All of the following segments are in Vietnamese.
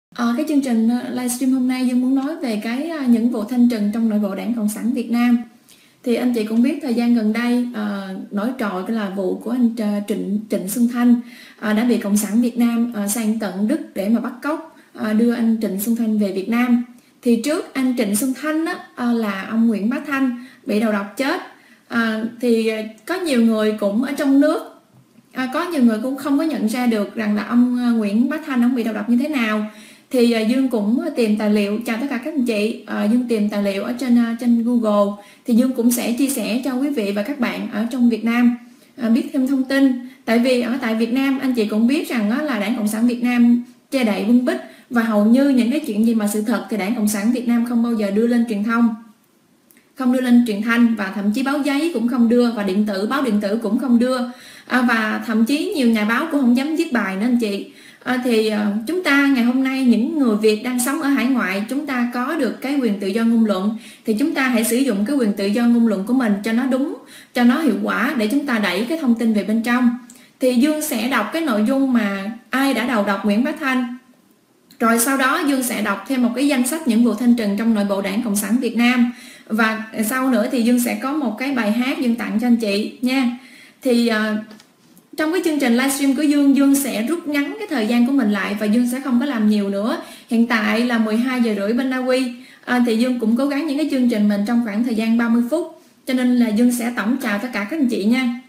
Cái chương trình livestream hôm nay Dương muốn nói về những vụ thanh trừng trong nội bộ Đảng Cộng sản Việt Nam. Thì anh chị cũng biết thời gian gần đây nổi trội là vụ của anh Trịnh Xuân Thanh đã bị Cộng sản Việt Nam sang tận Đức để mà bắt cóc đưa anh Trịnh Xuân Thanh về Việt Nam. Thì trước anh Trịnh Xuân Thanh là ông Nguyễn Bá Thanh bị đầu độc chết. Thì có nhiều người cũng ở trong nước, có nhiều người cũng không có nhận ra được rằng là ông Nguyễn Bá Thanh ông bị đầu độc như thế nào. Thì Dương cũng tìm tài liệu, chào tất cả các anh chị, Dương tìm tài liệu ở trên Google. Thì Dương cũng sẽ chia sẻ cho quý vị và các bạn ở trong Việt Nam biết thêm thông tin. Tại vì ở tại Việt Nam anh chị cũng biết rằng là Đảng Cộng sản Việt Nam che đậy bưng bít, và hầu như những cái chuyện gì mà sự thật thì Đảng Cộng sản Việt Nam không bao giờ đưa lên truyền thông, không đưa lên truyền thanh, và thậm chí báo giấy cũng không đưa, và báo điện tử cũng không đưa, và thậm chí nhiều nhà báo cũng không dám viết bài nữa anh chị. Thì chúng ta ngày hôm nay, những người Việt đang sống ở hải ngoại, chúng ta có được cái quyền tự do ngôn luận, thì chúng ta hãy sử dụng cái quyền tự do ngôn luận của mình cho nó đúng, cho nó hiệu quả, để chúng ta đẩy cái thông tin về bên trong. Thì Dương sẽ đọc cái nội dung mà ai đã đầu độc Nguyễn Bá Thanh, rồi sau đó Dương sẽ đọc thêm một cái danh sách những vụ thanh trừng trong nội bộ Đảng Cộng sản Việt Nam, và sau nữa thì Dương sẽ có một cái bài hát Dương tặng cho anh chị nha. Thì trong cái chương trình livestream của Dương sẽ rút ngắn cái thời gian của mình lại, và Dương sẽ không có làm nhiều nữa. Hiện tại là 12 giờ rưỡi bên Na Uy, thì Dương cũng cố gắng những cái chương trình mình trong khoảng thời gian 30 phút, cho nên là Dương sẽ tổng chào tất cả các anh chị nha.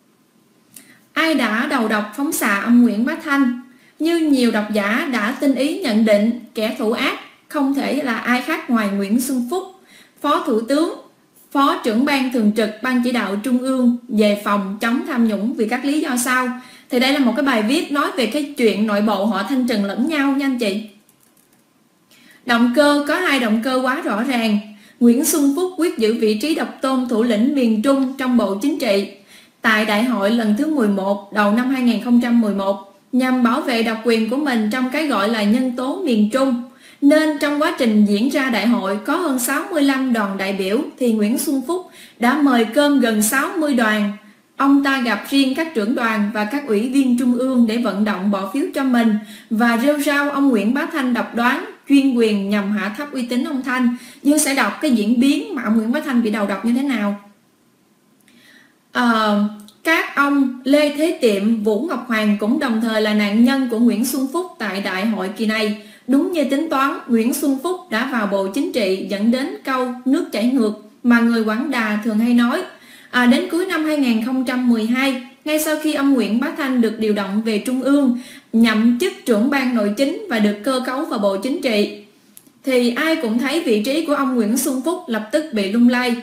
Ai đã đầu độc phóng xạ ông Nguyễn Bá Thanh? Như nhiều độc giả đã tinh ý nhận định, kẻ thủ ác không thể là ai khác ngoài Nguyễn Xuân Phúc, Phó Thủ tướng, Phó trưởng ban thường trực Ban chỉ đạo Trung ương về phòng chống tham nhũng vì các lý do sau. Thì đây là một cái bài viết nói về cái chuyện nội bộ họ thanh trừng lẫn nhau nha anh chị. Động cơ, có hai động cơ quá rõ ràng. Nguyễn Xuân Phúc quyết giữ vị trí độc tôn thủ lĩnh miền Trung trong Bộ Chính trị tại đại hội lần thứ 11 đầu năm 2011 nhằm bảo vệ độc quyền của mình trong cái gọi là nhân tố miền Trung. Nên trong quá trình diễn ra đại hội có hơn 65 đoàn đại biểu, thì Nguyễn Xuân Phúc đã mời cơm gần 60 đoàn. Ông ta gặp riêng các trưởng đoàn và các ủy viên trung ương để vận động bỏ phiếu cho mình, và rêu rao ông Nguyễn Bá Thanh độc đoán, chuyên quyền nhằm hạ thấp uy tín ông Thanh. Dương sẽ đọc cái diễn biến mà ông Nguyễn Bá Thanh bị đầu độc như thế nào. Các ông Lê Thế Tiệm, Vũ Ngọc Hoàng cũng đồng thời là nạn nhân của Nguyễn Xuân Phúc tại đại hội kỳ này. Đúng như tính toán, Nguyễn Xuân Phúc đã vào Bộ Chính trị, dẫn đến câu nước chảy ngược mà người Quảng Đà thường hay nói. Đến cuối năm 2012, ngay sau khi ông Nguyễn Bá Thanh được điều động về Trung ương, nhậm chức trưởng ban nội chính và được cơ cấu vào Bộ Chính trị, thì ai cũng thấy vị trí của ông Nguyễn Xuân Phúc lập tức bị lung lay.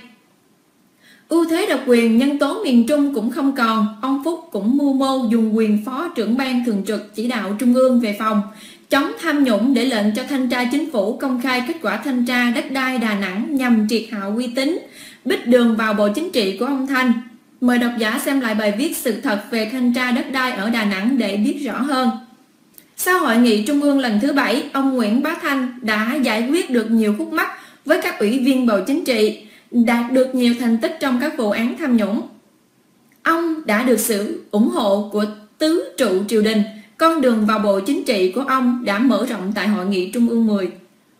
Ưu thế độc quyền nhân tố miền Trung cũng không còn, ông Phúc cũng mưu mô dùng quyền phó trưởng ban thường trực chỉ đạo Trung ương về phòng chống tham nhũng để lệnh cho thanh tra chính phủ công khai kết quả thanh tra đất đai Đà Nẵng nhằm triệt hạ uy tín, bích đường vào Bộ Chính trị của ông Thanh. Mời độc giả xem lại bài viết sự thật về thanh tra đất đai ở Đà Nẵng để biết rõ hơn. Sau hội nghị Trung ương lần thứ 7, ông Nguyễn Bá Thanh đã giải quyết được nhiều khúc mắc với các ủy viên Bộ Chính trị, đạt được nhiều thành tích trong các vụ án tham nhũng. Ông đã được sự ủng hộ của tứ trụ triều đình. Con đường vào Bộ Chính trị của ông đã mở rộng tại Hội nghị Trung ương 10.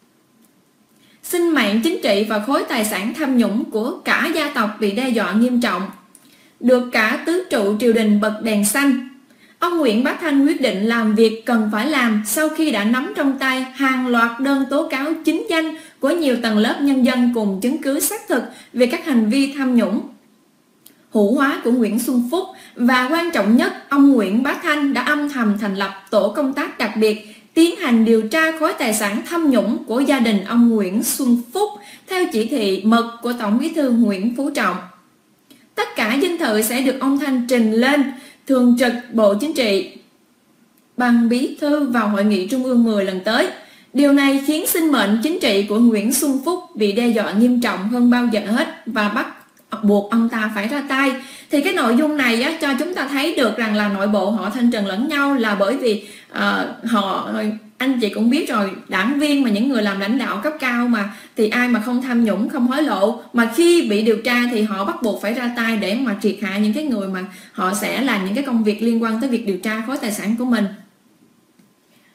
Sinh mạng chính trị và khối tài sản tham nhũng của cả gia tộc bị đe dọa nghiêm trọng, được cả tứ trụ triều đình bật đèn xanh. Ông Nguyễn Bá Thanh quyết định làm việc cần phải làm sau khi đã nắm trong tay hàng loạt đơn tố cáo chính danh của nhiều tầng lớp nhân dân cùng chứng cứ xác thực về các hành vi tham nhũng, hữu hóa của Nguyễn Xuân Phúc, và quan trọng nhất, ông Nguyễn Bá Thanh đã âm thầm thành lập tổ công tác đặc biệt tiến hành điều tra khối tài sản tham nhũng của gia đình ông Nguyễn Xuân Phúc theo chỉ thị mật của Tổng Bí thư Nguyễn Phú Trọng. Tất cả dinh thự sẽ được ông Thanh trình lên thường trực Bộ Chính trị bằng bí thư vào Hội nghị Trung ương 10 lần tới. Điều này khiến sinh mệnh chính trị của Nguyễn Xuân Phúc bị đe dọa nghiêm trọng hơn bao giờ hết, và bắt buộc ông ta phải ra tay. Thì cái nội dung này cho chúng ta thấy được rằng là nội bộ họ thanh trừng lẫn nhau là bởi vì anh chị cũng biết rồi, đảng viên mà những người làm lãnh đạo cấp cao mà, thì ai mà không tham nhũng, không hối lộ, mà khi bị điều tra thì họ bắt buộc phải ra tay để mà triệt hạ những cái người mà họ sẽ làm những cái công việc liên quan tới việc điều tra khối tài sản của mình.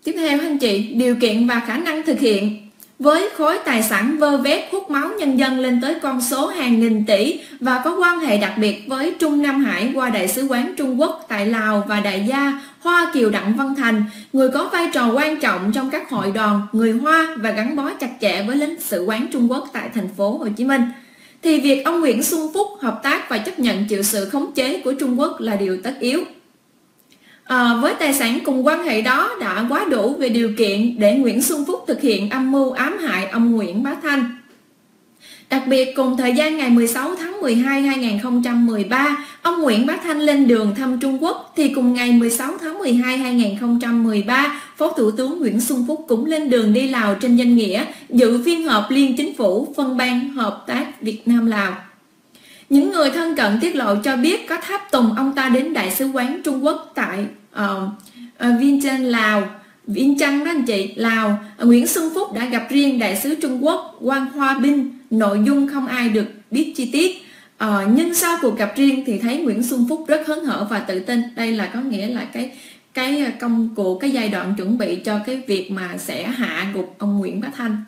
Tiếp theo anh chị, điều kiện và khả năng thực hiện. Với khối tài sản vơ vét hút máu nhân dân lên tới con số hàng nghìn tỷ và có quan hệ đặc biệt với Trung Nam Hải qua Đại sứ quán Trung Quốc tại Lào và đại gia Hoa Kiều Đặng Văn Thành, người có vai trò quan trọng trong các hội đoàn người Hoa và gắn bó chặt chẽ với lãnh sự quán Trung Quốc tại thành phố Hồ Chí Minh, thì việc ông Nguyễn Xuân Phúc hợp tác và chấp nhận chịu sự khống chế của Trung Quốc là điều tất yếu. Với tài sản cùng quan hệ đó đã quá đủ về điều kiện để Nguyễn Xuân Phúc thực hiện âm mưu ám hại ông Nguyễn Bá Thanh. Đặc biệt cùng thời gian ngày 16 tháng 12 2013, ông Nguyễn Bá Thanh lên đường thăm Trung Quốc, thì cùng ngày 16 tháng 12 2013, Phó Thủ tướng Nguyễn Xuân Phúc cũng lên đường đi Lào trên danh nghĩa dự phiên họp Liên Chính phủ phân ban hợp tác Việt Nam-Lào. Những người thân cận tiết lộ cho biết có tháp tùng ông ta đến Đại sứ quán Trung Quốc tại Vientiane, Lào. Vientiane đó anh chị, Lào. Nguyễn Xuân Phúc đã gặp riêng Đại sứ Trung Quốc Wang Hoa Bin, nội dung không ai được biết chi tiết. Nhưng sau cuộc gặp riêng thì thấy Nguyễn Xuân Phúc rất hớn hở và tự tin. Đây là có nghĩa là cái công cụ, cái giai đoạn chuẩn bị cho cái việc mà sẽ hạ gục ông Nguyễn Bá Thanh.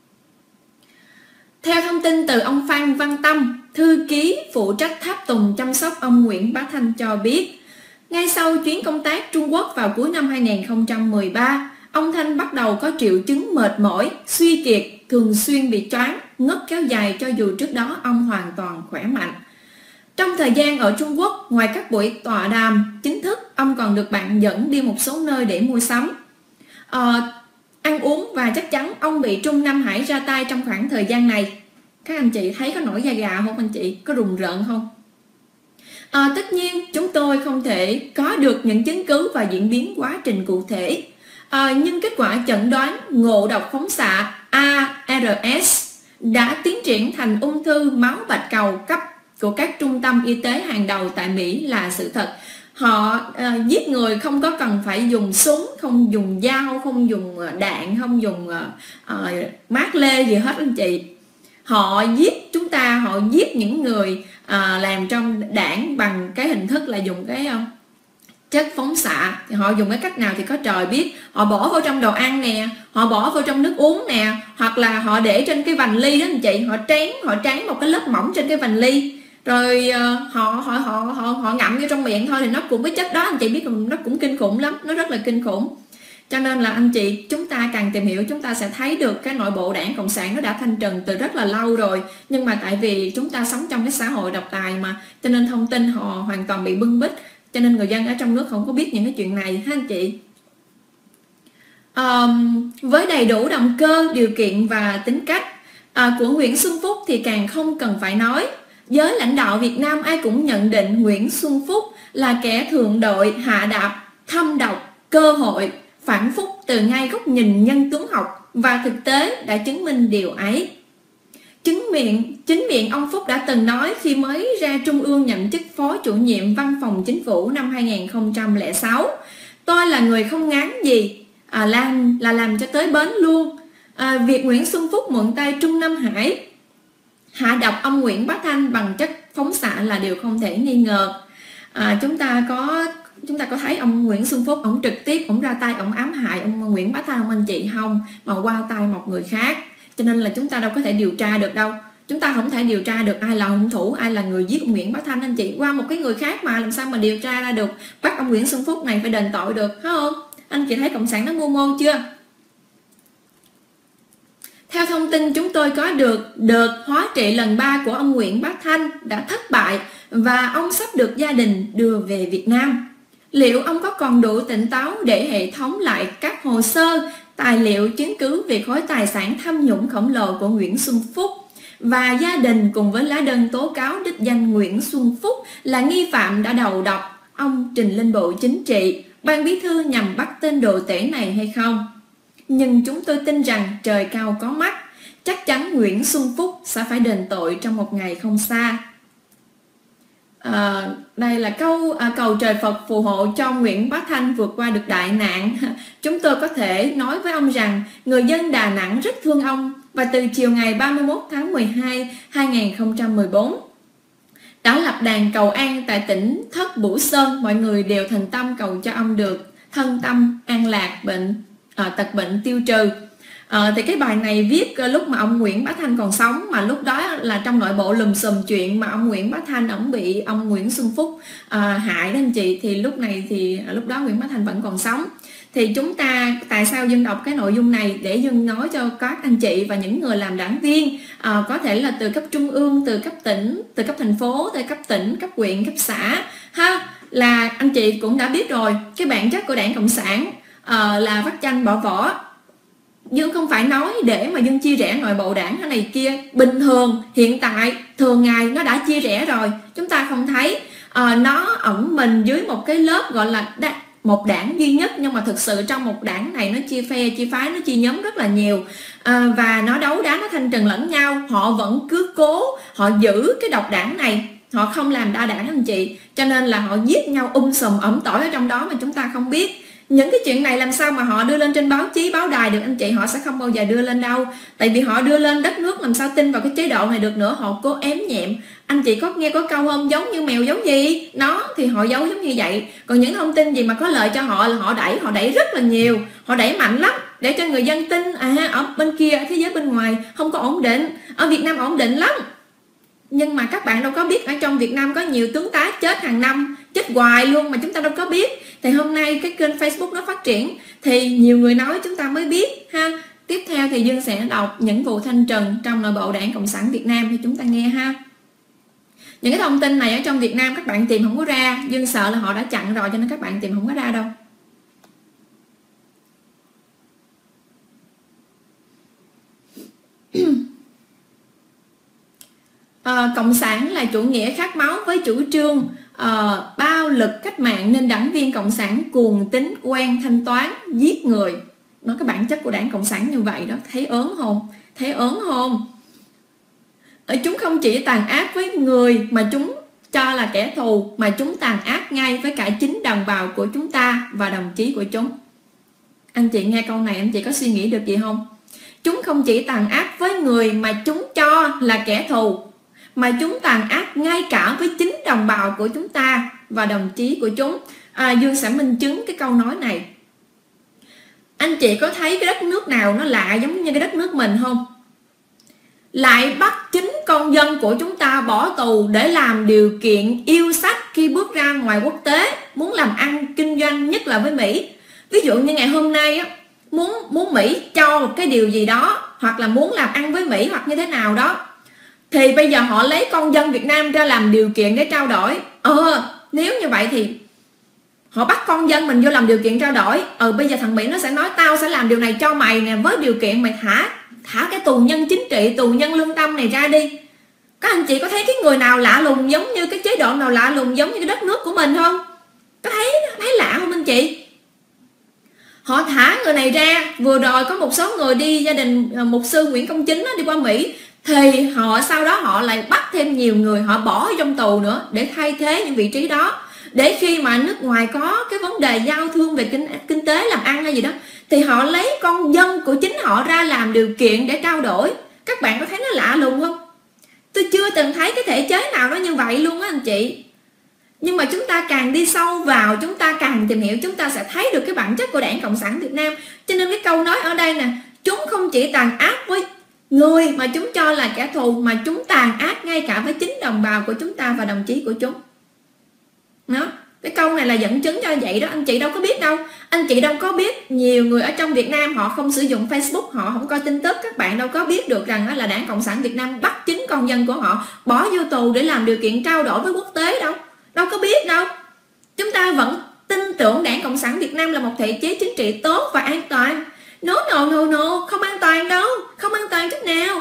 Theo thông tin từ ông Phan Văn Tâm, thư ký phụ trách tháp tùng chăm sóc ông Nguyễn Bá Thanh cho biết, ngay sau chuyến công tác Trung Quốc vào cuối năm 2013, ông Thanh bắt đầu có triệu chứng mệt mỏi, suy kiệt, thường xuyên bị choáng, ngất kéo dài cho dù trước đó ông hoàn toàn khỏe mạnh. Trong thời gian ở Trung Quốc, ngoài các buổi tọa đàm chính thức, ông còn được bạn dẫn đi một số nơi để mua sắm, ăn uống, và chắc chắn ông bị Trung Nam Hải ra tay trong khoảng thời gian này. Các anh chị thấy có nổi da gà không anh chị? Có rùng rợn không? Tất nhiên chúng tôi không thể có được những chứng cứ và diễn biến quá trình cụ thể, nhưng kết quả chẩn đoán ngộ độc phóng xạ ARS đã tiến triển thành ung thư máu bạch cầu cấp của các trung tâm y tế hàng đầu tại Mỹ là sự thật. Họ giết người không có cần phải dùng súng, không dùng dao, không dùng đạn, không dùng mát lê gì hết anh chị. Họ giết chúng ta, họ giết những người làm trong đảng bằng cái hình thức là dùng cái chất phóng xạ. Thì họ dùng cái cách nào thì có trời biết. Họ bỏ vào trong đồ ăn nè, họ bỏ vào trong nước uống nè, hoặc là họ để trên cái vành ly đó anh chị, họ tráng một cái lớp mỏng trên cái vành ly, rồi họ ngậm vô trong miệng thôi, thì nó cũng cái chất đó anh chị biết, nó cũng kinh khủng lắm, nó rất là kinh khủng. Cho nên là anh chị, chúng ta càng tìm hiểu chúng ta sẽ thấy được cái nội bộ Đảng Cộng sản nó đã thanh trừng từ rất là lâu rồi, nhưng mà tại vì chúng ta sống trong cái xã hội độc tài mà, cho nên thông tin họ hoàn toàn bị bưng bít, cho nên người dân ở trong nước không có biết những cái chuyện này ha anh chị. Với đầy đủ động cơ, điều kiện và tính cách của Nguyễn Xuân Phúc thì càng không cần phải nói. Giới lãnh đạo Việt Nam ai cũng nhận định Nguyễn Xuân Phúc là kẻ thượng đội, hạ đạp, thâm độc, cơ hội, phản phúc từ ngay góc nhìn nhân tướng học, và thực tế đã chứng minh điều ấy. Chính miệng ông Phúc đã từng nói khi mới ra Trung ương nhậm chức Phó Chủ nhiệm Văn phòng Chính phủ năm 2006, tôi là người không ngán gì, làm cho tới bến luôn. Việc Nguyễn Xuân Phúc mượn tay Trung Nam Hải hạ độc ông Nguyễn Bá Thanh bằng chất phóng xạ là điều không thể nghi ngờ. Chúng ta có thấy ông Nguyễn Xuân Phúc ông trực tiếp ông ra tay ông ám hại ông Nguyễn Bá Thanh không anh chị? Không, mà qua tay một người khác. Cho nên là chúng ta đâu có thể điều tra được đâu. Chúng ta không thể điều tra được ai là hung thủ, ai là người giết ông Nguyễn Bá Thanh anh chị. Qua một cái người khác mà làm sao mà điều tra ra được, bắt ông Nguyễn Xuân Phúc này phải đền tội được, phải không? Anh chị thấy cộng sản nó mưu mô chưa? Theo thông tin chúng tôi có được, đợt hóa trị lần 3 của ông Nguyễn Bá Thanh đã thất bại và ông sắp được gia đình đưa về Việt Nam. Liệu ông có còn đủ tỉnh táo để hệ thống lại các hồ sơ, tài liệu chứng cứ về khối tài sản tham nhũng khổng lồ của Nguyễn Xuân Phúc và gia đình, cùng với lá đơn tố cáo đích danh Nguyễn Xuân Phúc là nghi phạm đã đầu độc ông trình lên Bộ Chính trị, Ban Bí thư nhằm bắt tên đồ tể này hay không? Nhưng chúng tôi tin rằng trời cao có mắt, chắc chắn Nguyễn Xuân Phúc sẽ phải đền tội trong một ngày không xa. Đây là cầu trời Phật phù hộ cho Nguyễn Bá Thanh vượt qua được đại nạn. Chúng tôi có thể nói với ông rằng người dân Đà Nẵng rất thương ông, và từ chiều ngày 31 tháng 12 2014 đã lập đàn cầu an tại tỉnh Thất Bửu Sơn. Mọi người đều thành tâm cầu cho ông được thân tâm an lạc, bệnh tật bệnh tiêu trừ. Thì cái bài này viết lúc mà ông Nguyễn Bá Thanh còn sống, mà lúc đó là trong nội bộ lùm xùm chuyện mà ông Nguyễn Bá Thanh ổng bị ông Nguyễn Xuân Phúc hại đó anh chị. Thì lúc đó Nguyễn Bá Thanh vẫn còn sống. Thì chúng ta, tại sao Dương đọc cái nội dung này để Dương nói cho các anh chị và những người làm đảng viên, có thể là từ cấp trung ương, từ cấp tỉnh, từ cấp thành phố, từ cấp tỉnh, cấp huyện, cấp xã ha, là anh chị cũng đã biết rồi, cái bản chất của Đảng Cộng sản là vắt chanh bỏ vỏ. Dương không phải nói để mà Dương chia rẽ nội bộ đảng thế này kia, bình thường hiện tại thường ngày nó đã chia rẽ rồi, chúng ta không thấy. Nó ẩn mình dưới một cái lớp gọi là một đảng duy nhất, nhưng mà thực sự trong một đảng này nó chia phe, chia phái, nó chia nhóm rất là nhiều, và nó đấu đá, nó thanh trừng lẫn nhau. Họ vẫn cứ cố, họ giữ cái độc đảng này, họ không làm đa đảng anh chị, cho nên là họ giết nhau sùm ẩm tỏi ở trong đó mà chúng ta không biết. Những cái chuyện này làm sao mà họ đưa lên trên báo chí, báo đài được anh chị? Họ sẽ không bao giờ đưa lên đâu. Tại vì họ đưa lên đất nước làm sao tin vào cái chế độ này được nữa. Họ cố ém nhẹm. Anh chị có nghe có câu không? Giống như mèo giống gì? Nó thì họ giấu giống như vậy. Còn những thông tin gì mà có lợi cho họ là họ đẩy rất là nhiều. Họ đẩy mạnh lắm để cho người dân tin ở bên kia, ở thế giới bên ngoài không có ổn định. Ở Việt Nam ổn định lắm. Nhưng mà các bạn đâu có biết ở trong Việt Nam có nhiều tướng tá chết hàng năm, chết hoài luôn mà chúng ta đâu có biết. Thì hôm nay cái kênh Facebook nó phát triển thì nhiều người nói chúng ta mới biết ha. Tiếp theo thì Dương sẽ đọc những vụ thanh trừng trong nội bộ Đảng Cộng sản Việt Nam thì chúng ta nghe ha. Những cái thông tin này ở trong Việt Nam các bạn tìm không có ra, Dương sợ là họ đã chặn rồi cho nên các bạn tìm không có ra đâu. Cộng sản là chủ nghĩa khát máu với chủ trương bao lực cách mạng, nên đảng viên Cộng sản cuồng tín, quen thanh toán, giết người. Nó cái bản chất của Đảng Cộng sản như vậy đó. Thấy ớn không? Thấy ớn không? Chúng không chỉ tàn ác với người mà chúng cho là kẻ thù, mà chúng tàn ác ngay với cả chính đồng bào của chúng ta và đồng chí của chúng. Anh chị nghe câu này anh chị có suy nghĩ được gì không? Chúng không chỉ tàn ác với người mà chúng cho là kẻ thù, mà chúng tàn ác ngay cả với chính đồng bào của chúng ta và đồng chí của chúng. Dương sẽ minh chứng cái câu nói này. Anh chị có thấy cái đất nước nào nó lạ giống như cái đất nước mình không? Lại bắt chính con dân của chúng ta bỏ tù để làm điều kiện yêu sách khi bước ra ngoài quốc tế, muốn làm ăn kinh doanh, nhất là với Mỹ. Ví dụ như ngày hôm nay á, muốn Mỹ cho một cái điều gì đó, hoặc là muốn làm ăn với Mỹ hoặc như thế nào đó, thì bây giờ họ lấy con dân Việt Nam ra làm điều kiện để trao đổi. Nếu như vậy thì họ bắt con dân mình vô làm điều kiện trao đổi. Bây giờ thằng Mỹ nó sẽ nói tao sẽ làm điều này cho mày nè, với điều kiện mày thả cái tù nhân chính trị, tù nhân lương tâm này ra đi. Các anh chị có thấy cái người nào lạ lùng giống như cái chế độ nào lạ lùng giống như cái đất nước của mình không? Có thấy lạ không anh chị? Họ thả người này ra. Vừa rồi có một số người đi, gia đình mục sư Nguyễn Công Chính đi qua Mỹ, thì sau đó họ lại bắt thêm nhiều người, họ bỏ trong tù nữa để thay thế những vị trí đó, để khi mà nước ngoài có cái vấn đề giao thương về kinh tế làm ăn hay gì đó, thì họ lấy con dân của chính họ ra làm điều kiện để trao đổi. Các bạn có thấy nó lạ lùng không? Tôi chưa từng thấy cái thể chế nào nó như vậy luôn á anh chị. Nhưng mà chúng ta càng đi sâu vào, chúng ta càng tìm hiểu, chúng ta sẽ thấy được cái bản chất của Đảng Cộng sản Việt Nam. Cho nên cái câu nói ở đây nè, chúng không chỉ tàn ác với người mà chúng cho là kẻ thù, mà chúng tàn ác ngay cả với chính đồng bào của chúng ta và đồng chí của chúng. Đó, cái câu này là dẫn chứng cho vậy đó. Anh chị đâu có biết đâu. Anh chị đâu có biết nhiều người ở trong Việt Nam họ không sử dụng Facebook, họ không coi tin tức. Các bạn đâu có biết được rằng là Đảng Cộng sản Việt Nam bắt chính con dân của họ bỏ vô tù để làm điều kiện trao đổi với quốc tế đâu. Đâu có biết đâu. Chúng ta vẫn tin tưởng Đảng Cộng sản Việt Nam là một thể chế chính trị tốt và an toàn. No, không an toàn đâu. Không an toàn chút nào.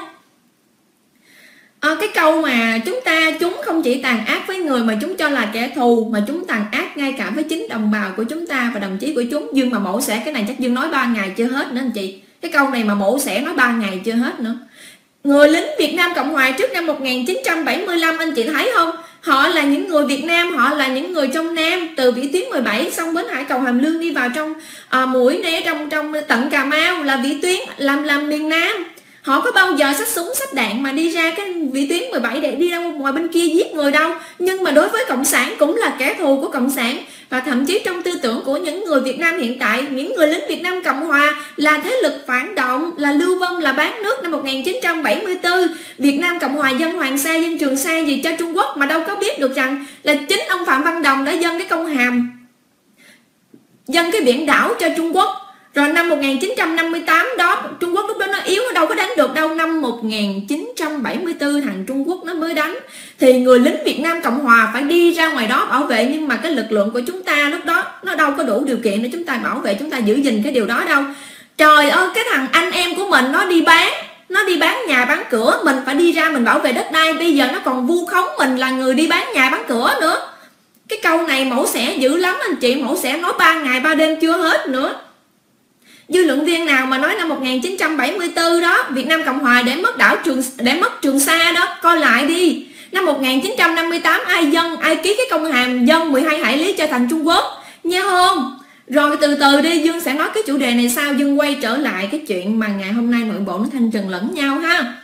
Cái câu mà chúng không chỉ tàn ác với người mà chúng cho là kẻ thù, mà chúng tàn ác ngay cả với chính đồng bào của chúng ta và đồng chí của chúng. Dương mà mổ xẻ cái này chắc Dương nói 3 ngày chưa hết nữa anh chị. Cái câu này mà mổ xẻ nói 3 ngày chưa hết nữa. Người lính Việt Nam Cộng Hòa trước năm 1975 anh chị thấy không? Họ là những người Việt Nam, họ là những người trong Nam, từ vĩ tuyến 17 xong bến Hải Cầu Hàm Lương đi vào trong mũi này, trong tận Cà Mau là vĩ tuyến làm miền Nam. Họ có bao giờ xách súng xách đạn mà đi ra cái vĩ tuyến 17 để đi ra ngoài bên kia giết người đâu. Nhưng mà đối với Cộng sản cũng là kẻ thù của Cộng sản. Và thậm chí trong tư tưởng của những người Việt Nam hiện tại, những người lính Việt Nam Cộng Hòa là thế lực phản động, là lưu vong, là bán nước năm 1974. Việt Nam Cộng Hòa dâng Hoàng Sa, dâng Trường Sa gì cho Trung Quốc, mà đâu có biết được rằng là chính ông Phạm Văn Đồng đã dâng cái công hàm, dâng cái biển đảo cho Trung Quốc. Rồi năm 1958 đó, Trung Quốc lúc đó nó yếu, nó đâu có đánh được đâu. Năm 1974 thằng Trung Quốc nó mới đánh. Thì người lính Việt Nam Cộng Hòa phải đi ra ngoài đó bảo vệ. Nhưng mà cái lực lượng của chúng ta lúc đó nó đâu có đủ điều kiện để chúng ta bảo vệ, chúng ta giữ gìn cái điều đó đâu. Trời ơi, cái thằng anh em của mình nó đi bán nhà bán cửa, mình phải đi ra mình bảo vệ đất đai. Bây giờ nó còn vu khống mình là người đi bán nhà bán cửa nữa. Cái câu này mẫu xẻ dữ lắm anh chị, mẫu xẻ nói 3 ngày 3 đêm chưa hết nữa. Dư luận viên nào mà nói năm 1974 đó Việt Nam Cộng Hòa để mất Trường Sa đó, coi lại đi. Năm 1958 ai ký cái công hàm dâng 12 hải lý cho thành Trung Quốc nha không? Rồi từ từ đi, Dương sẽ nói cái chủ đề này sau. Dương quay trở lại cái chuyện mà ngày hôm nay nội bộ nó thanh trừng lẫn nhau ha.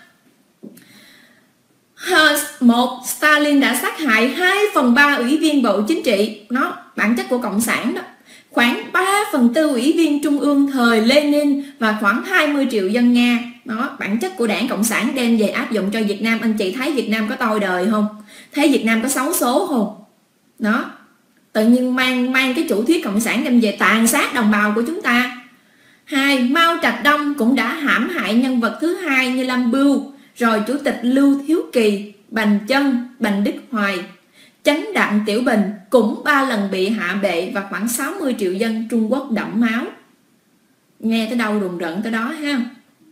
Một, Stalin đã sát hại 2/3 ủy viên Bộ Chính trị, nó bản chất của Cộng sản đó. Khoảng 3/4 ủy viên Trung ương thời Lenin và khoảng 20 triệu dân Nga. Đó, bản chất của đảng Cộng sản đem về áp dụng cho Việt Nam. Anh chị thấy Việt Nam có tôi đời không? Thấy Việt Nam có xấu số không? Đó, tự nhiên mang cái chủ thuyết Cộng sản đem về tàn sát đồng bào của chúng ta. 2. Mao Trạch Đông cũng đã hãm hại nhân vật thứ hai như Lâm Bưu, rồi Chủ tịch Lưu Thiếu Kỳ, Bành Chân, Bành Đức Hoài, Chánh Đặng Tiểu Bình cũng 3 lần bị hạ bệ và khoảng 60 triệu dân Trung Quốc đẫm máu. Nghe tới đâu rùng rợn tới đó ha.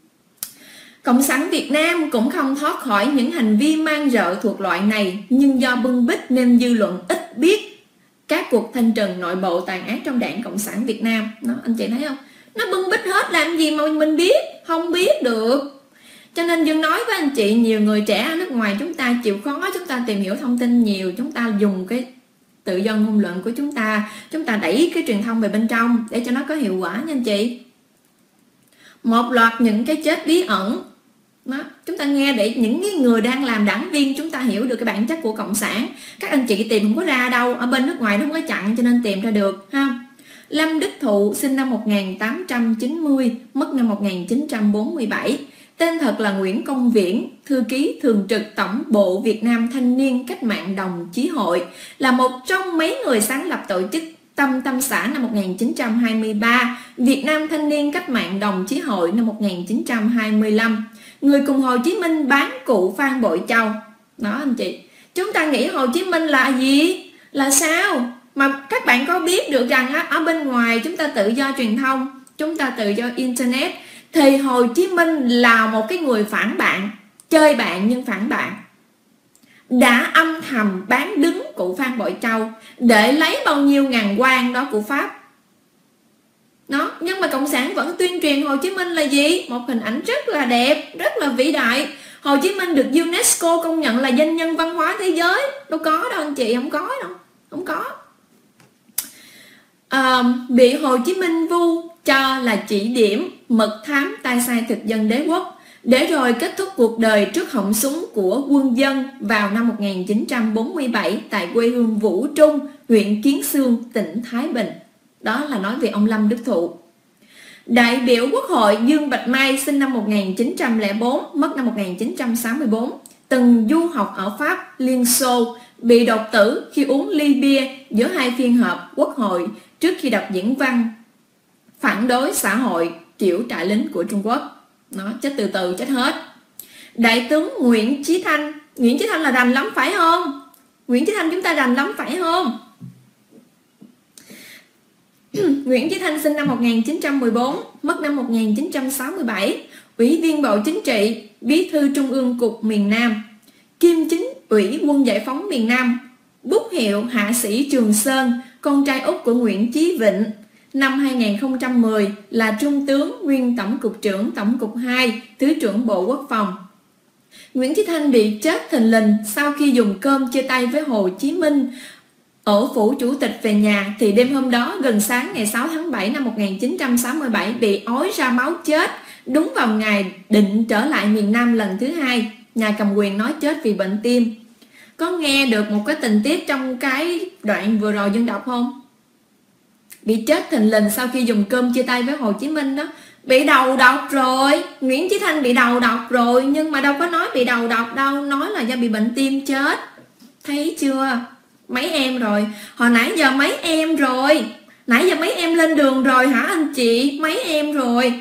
Cộng sản Việt Nam cũng không thoát khỏi những hành vi man rợ thuộc loại này, nhưng do bưng bít nên dư luận ít biết các cuộc thanh trừng nội bộ tàn ác trong đảng Cộng sản Việt Nam. Nó, anh chị thấy không? Nó bưng bít hết, làm gì mà mình biết? Không biết được. Cho nên Dương nói với anh chị, nhiều người trẻ ở nước ngoài chúng ta chịu khó, chúng ta tìm hiểu thông tin nhiều, chúng ta dùng cái tự do ngôn luận của chúng ta đẩy cái truyền thông về bên trong để cho nó có hiệu quả nha anh chị. Một loạt những cái chết bí ẩn đó, chúng ta nghe để những cái người đang làm đảng viên chúng ta hiểu được cái bản chất của Cộng sản. Các anh chị tìm không có ra đâu, ở bên nước ngoài nó không có chặn cho nên tìm ra được ha. Lâm Đức Thụ sinh năm 1890, mất năm 1947. Tên thật là Nguyễn Công Viễn, thư ký thường trực Tổng bộ Việt Nam Thanh niên Cách mạng Đồng Chí Hội, là một trong mấy người sáng lập tổ chức Tâm xã năm 1923, Việt Nam Thanh niên Cách mạng Đồng Chí Hội năm 1925. Người cùng Hồ Chí Minh bán cụ Phan Bội Châu. Đó anh chị, chúng ta nghĩ Hồ Chí Minh là gì? Là sao? Mà các bạn có biết được rằng ở bên ngoài chúng ta tự do truyền thông, chúng ta tự do Internet, thì Hồ Chí Minh là một cái người phản bạn, chơi bạn nhưng phản bạn, đã âm thầm bán đứng cụ Phan Bội Châu để lấy bao nhiêu ngàn quan đó của Pháp. Đó, nhưng mà Cộng sản vẫn tuyên truyền Hồ Chí Minh là gì? Một hình ảnh rất là đẹp, rất là vĩ đại. Hồ Chí Minh được UNESCO công nhận là danh nhân văn hóa thế giới. Đâu có đâu anh chị, không có đâu, không có. Bị Hồ Chí Minh vu cho là chỉ điểm mật thám tay sai thực dân đế quốc, để rồi kết thúc cuộc đời trước họng súng của quân dân vào năm 1947 tại quê hương Vũ Trung, huyện Kiến Xương, tỉnh Thái Bình. Đó là nói về ông Lâm Đức Thụ. Đại biểu Quốc hội Dương Bạch Mai sinh năm 1904, mất năm 1964, từng du học ở Pháp, Liên Xô, bị đột tử khi uống ly bia giữa hai phiên họp Quốc hội trước khi đọc diễn văn phản đối xã hội kiểu trại lính của Trung Quốc. Nó chết từ từ, chết hết. Đại tướng Nguyễn Chí Thanh. Nguyễn Chí Thanh là rành lắm phải không? Nguyễn Chí Thanh chúng ta rành lắm phải không? Nguyễn Chí Thanh sinh năm 1914, mất năm 1967, Ủy viên Bộ Chính trị, Bí thư Trung ương Cục miền Nam, Kiêm Chính ủy Quân Giải phóng miền Nam, bút hiệu Hạ sĩ Trường Sơn, con trai út của Nguyễn Chí Vịnh. Năm 2010 là Trung tướng, nguyên Tổng cục trưởng Tổng cục 2, Thứ trưởng Bộ Quốc phòng. Nguyễn Chí Thanh bị chết thình lình sau khi dùng cơm chia tay với Hồ Chí Minh ở phủ chủ tịch về nhà, thì đêm hôm đó gần sáng ngày 6 tháng 7 năm 1967 bị ói ra máu chết Đúng vào ngày định trở lại miền Nam lần thứ hai, nhà cầm quyền nói chết vì bệnh tim. Có nghe được một cái tình tiết trong cái đoạn vừa rồi Dương đọc không? Bị chết thình lình sau khi dùng cơm chia tay với Hồ Chí Minh đó. Bị đầu độc rồi, Nguyễn Chí Thanh bị đầu độc rồi, nhưng mà đâu có nói bị đầu độc đâu, nói là do bị bệnh tim chết. Thấy chưa? Mấy em rồi, hồi nãy giờ mấy em rồi, nãy giờ mấy em lên đường rồi hả anh chị? Mấy em rồi.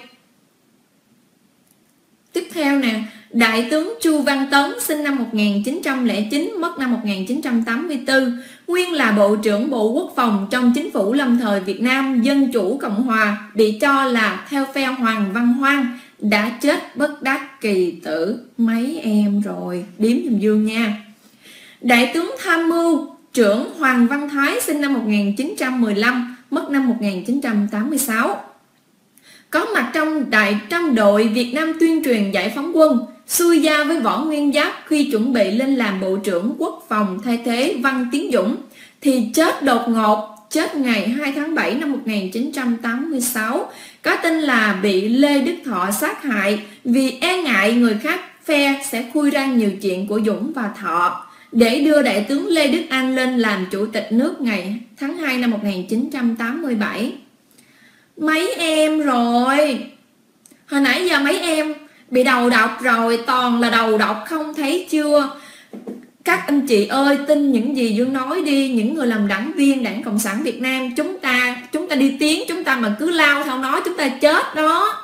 Tiếp theo nè, Đại tướng Chu Văn Tấn sinh năm 1909, mất năm 1984, nguyên là Bộ trưởng Bộ Quốc phòng trong chính phủ lâm thời Việt Nam Dân Chủ Cộng Hòa, bị cho là theo phe Hoàng Văn Hoan, đã chết bất đắc kỳ tử. Mấy em rồi, điếm giùm Dương nha. Đại tướng tham mưu trưởng Hoàng Văn Thái sinh năm 1915, mất năm 1986. Có mặt trong đội Việt Nam tuyên truyền giải phóng quân, xuôi gia với Võ Nguyên Giáp khi chuẩn bị lên làm Bộ trưởng Quốc phòng thay thế Văn Tiến Dũng, thì chết đột ngột, chết ngày 2 tháng 7 năm 1986. Có tin là bị Lê Đức Thọ sát hại vì e ngại người khác phe sẽ khui ra nhiều chuyện của Dũng và Thọ, để đưa Đại tướng Lê Đức Anh lên làm Chủ tịch nước ngày tháng 2 năm 1987. Mấy em rồi, hồi nãy giờ mấy em bị đầu độc rồi, toàn là đầu độc không, thấy chưa? Các anh chị ơi, tin những gì Dương nói đi. Những người làm đảng viên Đảng Cộng sản Việt Nam, chúng ta đi tiến, chúng ta mà cứ lao theo nó, chúng ta chết đó.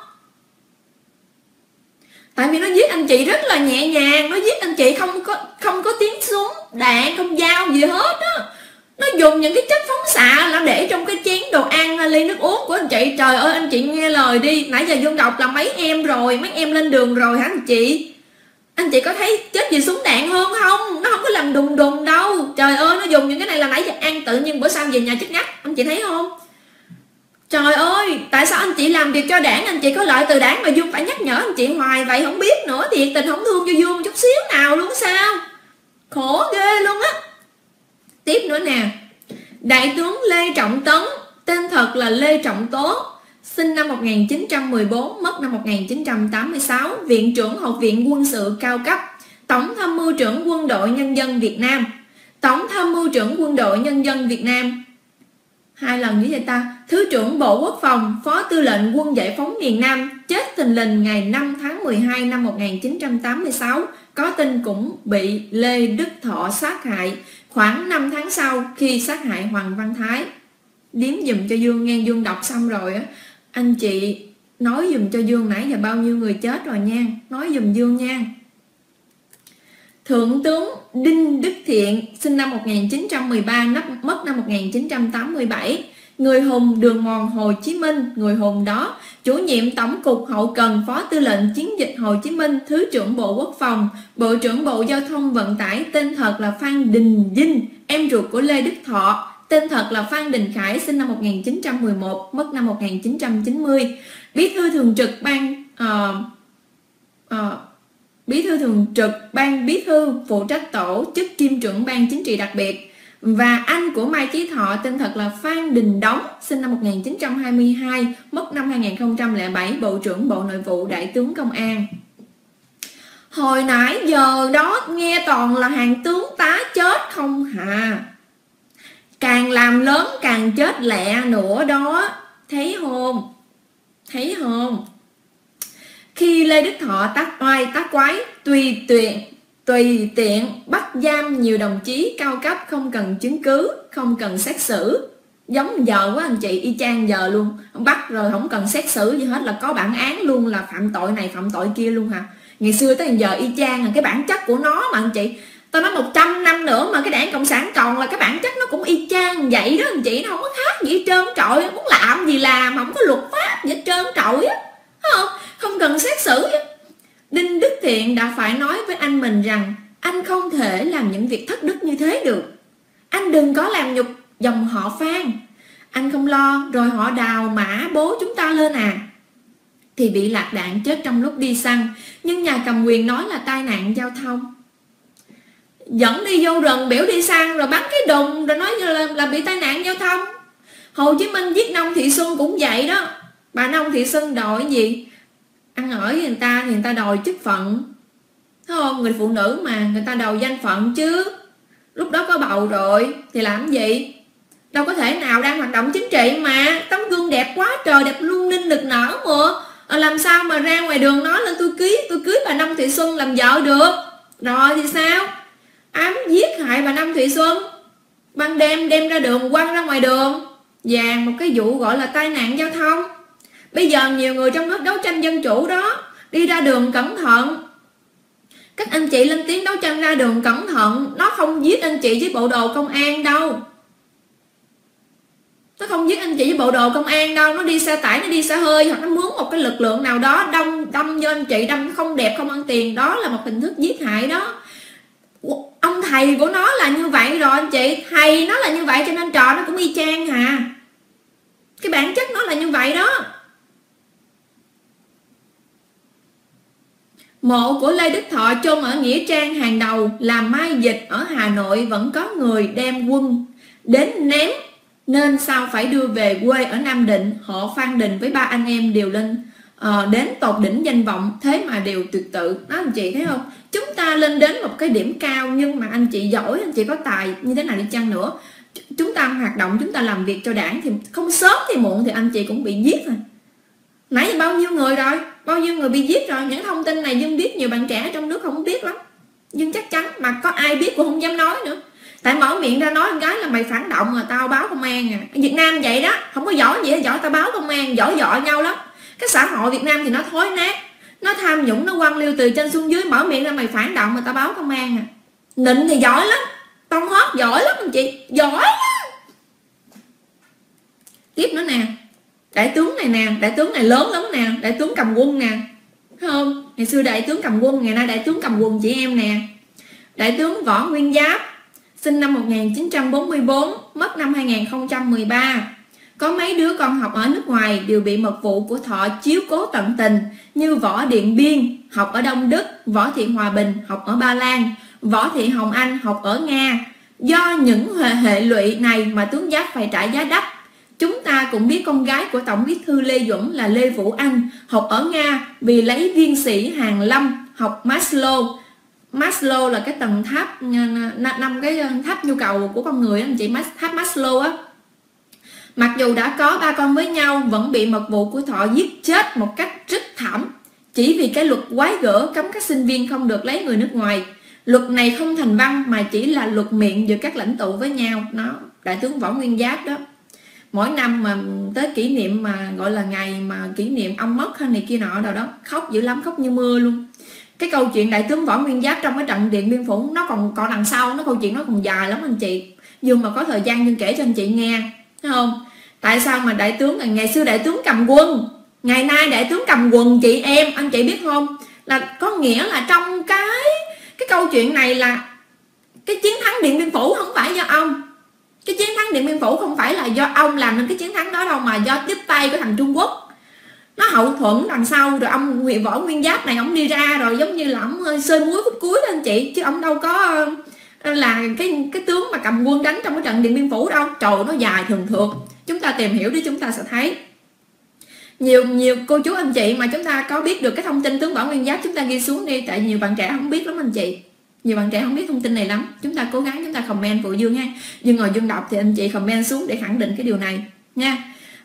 Tại vì nó giết anh chị rất là nhẹ nhàng, nó giết anh chị không có tiếng súng đạn, không dao gì hết á. Nó dùng những cái chất phóng xạ là để trong cái chén đồ ăn, ly nước uống của anh chị. Trời ơi anh chị nghe lời đi, nãy giờ Dương đọc là mấy em rồi, mấy em lên đường rồi hả anh chị? Anh chị có thấy chết vì súng đạn hơn không? Nó không có làm đùng đùng đâu. Trời ơi, nó dùng những cái này là nãy giờ ăn, tự nhiên bữa sau về nhà chết ngắt. Anh chị thấy không? Trời ơi, tại sao anh chị làm việc cho đảng, anh chị có lợi từ đảng mà Dương phải nhắc nhở anh chị hoài vậy? Không biết nữa, thiệt tình không thương cho Dương chút xíu nào luôn sao? Khổ ghê luôn á. Tiếp nữa nè, Đại tướng Lê Trọng Tấn, tên thật là Lê Trọng Tốt, sinh năm 1914, mất năm 1986, Viện trưởng Học viện Quân sự cao cấp, Tổng tham mưu trưởng Quân đội Nhân dân Việt Nam. Tổng tham mưu trưởng Quân đội Nhân dân Việt Nam 2 lần như vậy ta. Thứ trưởng Bộ Quốc phòng, Phó Tư lệnh Quân Giải phóng miền Nam, chết thình lình ngày 5 tháng 12 năm 1986. Có tin cũng bị Lê Đức Thọ sát hại khoảng 5 tháng sau khi sát hại Hoàng Văn Thái. Điếm dùm cho Dương, nghe Dương đọc xong rồi á, anh chị nói dùm cho Dương nãy giờ bao nhiêu người chết rồi nha, nói dùm Dương nha. Thượng tướng Đinh Đức Thiện, sinh năm 1913, mất năm 1987, người hùng đường mòn Hồ Chí Minh. Người hùng đó chủ nhiệm Tổng cục Hậu cần, Phó Tư lệnh Chiến dịch Hồ Chí Minh, Thứ trưởng Bộ Quốc phòng, Bộ trưởng Bộ Giao thông Vận tải. Tên thật là Phan Đình Dinh, em ruột của Lê Đức Thọ. Tên thật là Phan Đình Khải, sinh năm 1911, mất năm 1990. Bí thư thường trực Bí thư thường trực Ban Bí thư, phụ trách tổ chức kiêm trưởng Ban Chính trị đặc biệt. Và anh của Mai Chí Thọ, tên thật là Phan Đình Đống, sinh năm 1922, mất năm 2007, Bộ trưởng Bộ Nội vụ, Đại tướng Công an. Hồi nãy giờ đó nghe toàn là hàng tướng tá chết không hà. Càng làm lớn càng chết lẹ nữa đó. Thấy không? Thấy không? Khi Lê Đức Thọ tác oai tác quái, tùy tiện bắt giam nhiều đồng chí cao cấp, không cần chứng cứ, không cần xét xử. Giống giờ quá anh chị, y chang giờ luôn. Bắt rồi không cần xét xử gì hết, là có bản án luôn, là phạm tội này phạm tội kia luôn hả? Ngày xưa tới giờ y chang là cái bản chất của nó mà anh chị. Tao nói 100 năm nữa mà cái Đảng Cộng sản còn là cái bản chất nó cũng y chang vậy đó anh chị. Nó không có khác gì hết trơn trọi. Muốn làm gì làm, không có luật pháp gì hết trơn trọi á, không cần xét xử. Đinh Đức Thiện đã phải nói với anh mình rằng anh không thể làm những việc thất đức như thế được. Anh đừng có làm nhục dòng họ Phan. Anh không lo rồi họ đào mã bố chúng ta lên à. Thì bị lạc đạn chết trong lúc đi săn. Nhưng nhà cầm quyền nói là tai nạn giao thông. Dẫn đi vô rừng biểu đi săn rồi bắn cái đùng rồi nói là bị tai nạn giao thông. Hồ Chí Minh giết Nông Thị Xuân cũng vậy đó. Bà Nông Thị Xuân đòi gì? ăn ở với người ta thì người ta đòi chức phận, thấy không? Người phụ nữ mà người ta đòi danh phận chứ. Lúc đó có bầu rồi thì làm gì? Đâu có thể nào đang hoạt động chính trị mà tấm gương đẹp quá trời, đẹp lung linh nực nở mà làm sao mà ra ngoài đường nói lên tôi cưới bà Nông Thị Xuân làm vợ được. Rồi thì sao? Ám giết hại bà Nông Thị Xuân, ban đêm đem ra đường, quăng ra ngoài đường, và một cái vụ gọi là tai nạn giao thông. Bây giờ nhiều người trong nước đấu tranh dân chủ đó, đi ra đường cẩn thận, các anh chị lên tiếng đấu tranh ra đường cẩn thận, nó không giết anh chị với bộ đồ công an đâu. Nó không giết anh chị với bộ đồ công an đâu. Nó đi xe tải, nó đi xe hơi, hoặc nó mướn một cái lực lượng nào đó đâm vô anh chị, đâm không đẹp, không ăn tiền. Đó là một hình thức giết hại đó. Ông thầy của nó là như vậy rồi anh chị. Thầy nó là như vậy cho nên trò nó cũng y chang hà. Cái bản chất nó là như vậy đó. Mộ của Lê Đức Thọ chôn ở nghĩa trang hàng đầu làm mai dịch ở Hà Nội vẫn có người đem quân đến ném, nên sao phải đưa về quê ở Nam Định. Họ Phan Đình với 3 anh em đều lên đến tột đỉnh danh vọng, thế mà đều tuyệt tự. Đó anh chị thấy không? Chúng ta lên đến một cái điểm cao, nhưng mà anh chị giỏi, anh chị có tài như thế nào đi chăng nữa, chúng ta hoạt động, chúng ta làm việc cho đảng thì không sớm thì muộn thì anh chị cũng bị giết rồi. Nãy giờ bao nhiêu người rồi, bao nhiêu người bị giết rồi. Những thông tin này Dương biết nhiều bạn trẻ trong nước không biết lắm, Dương chắc chắn, mà có ai biết cũng không dám nói nữa. Tại mở miệng ra nói con gái là mày phản động là tao báo công an à. Việt Nam vậy đó, không có giỏi gì hết, giỏi tao báo công an, giỏi dọ nhau lắm. Cái xã hội Việt Nam thì nó thối nát, nó tham nhũng, nó quan liêu từ trên xuống dưới, mở miệng ra mày phản động mà tao báo công an à. Nịnh thì giỏi lắm, Tông Hót giỏi lắm anh chị, giỏi lắm. Tiếp nữa nè, đại tướng này nè, đại tướng này lớn lắm nè, đại tướng cầm quân nè, thấy không? Ngày xưa đại tướng cầm quân, ngày nay đại tướng cầm quần chị em nè. Đại tướng Võ Nguyên Giáp, sinh năm 1944, mất năm 2013. Có mấy đứa con học ở nước ngoài đều bị mật vụ của Thọ chiếu cố tận tình, như Võ Điện Biên học ở Đông Đức, Võ Thị Hòa Bình học ở Ba Lan, Võ Thị Hồng Anh học ở Nga. Do những hệ lụy này mà tướng Giáp phải trả giá đắt. Chúng ta cũng biết con gái của Tổng Bí thư Lê Duẩn là Lê Vũ Anh học ở Nga vì lấy viên sĩ Hàn Lâm học Maslow. Maslow là cái tầng tháp, 5 cái tháp nhu cầu của con người, anh chị, tháp Maslow á. Mặc dù đã có 3 con với nhau, vẫn bị mật vụ của Thọ giết chết một cách rất thảm, chỉ vì cái luật quái gở cấm các sinh viên không được lấy người nước ngoài. Luật này không thành văn mà chỉ là luật miệng giữa các lãnh tụ với nhau. Nó đại tướng Võ Nguyên Giáp đó. Mỗi năm mà tới kỷ niệm mà gọi là ngày mà kỷ niệm ông mất hay này kia nọ đâu đó, khóc dữ lắm, khóc như mưa luôn. Cái câu chuyện đại tướng Võ Nguyên Giáp trong cái trận Điện Biên Phủ nó còn đằng sau, nó câu chuyện nó còn dài lắm anh chị. Dương mà có thời gian Dương kể cho anh chị nghe, thấy không? Tại sao mà đại tướng, ngày xưa đại tướng cầm quân, ngày nay đại tướng cầm quần chị em, anh chị biết không? Là có nghĩa là trong cái câu chuyện này là cái chiến thắng Điện Biên Phủ không phải do ông. Cái chiến thắng Điện Biên Phủ không phải là do ông làm nên cái chiến thắng đó đâu, mà do tiếp tay của thằng Trung Quốc. Nó hậu thuẫn đằng sau, rồi ông Võ Nguyên Giáp này ông đi ra rồi giống như là ông sơi muối phút cuối đó anh chị, chứ ông đâu có là cái tướng mà cầm quân đánh trong cái trận Điện Biên Phủ đâu. Trời, nó dài thường thượt, chúng ta tìm hiểu để chúng ta sẽ thấy. Nhiều cô chú anh chị mà chúng ta có biết được cái thông tin tướng Võ Nguyên Giáp, chúng ta ghi xuống đi, tại nhiều bạn trẻ không biết lắm anh chị. Nhiều bạn trẻ không biết thông tin này lắm. Chúng ta cố gắng chúng ta comment phụ Dương ha. Dương ngồi Dương đọc thì anh chị comment xuống để khẳng định cái điều này nha.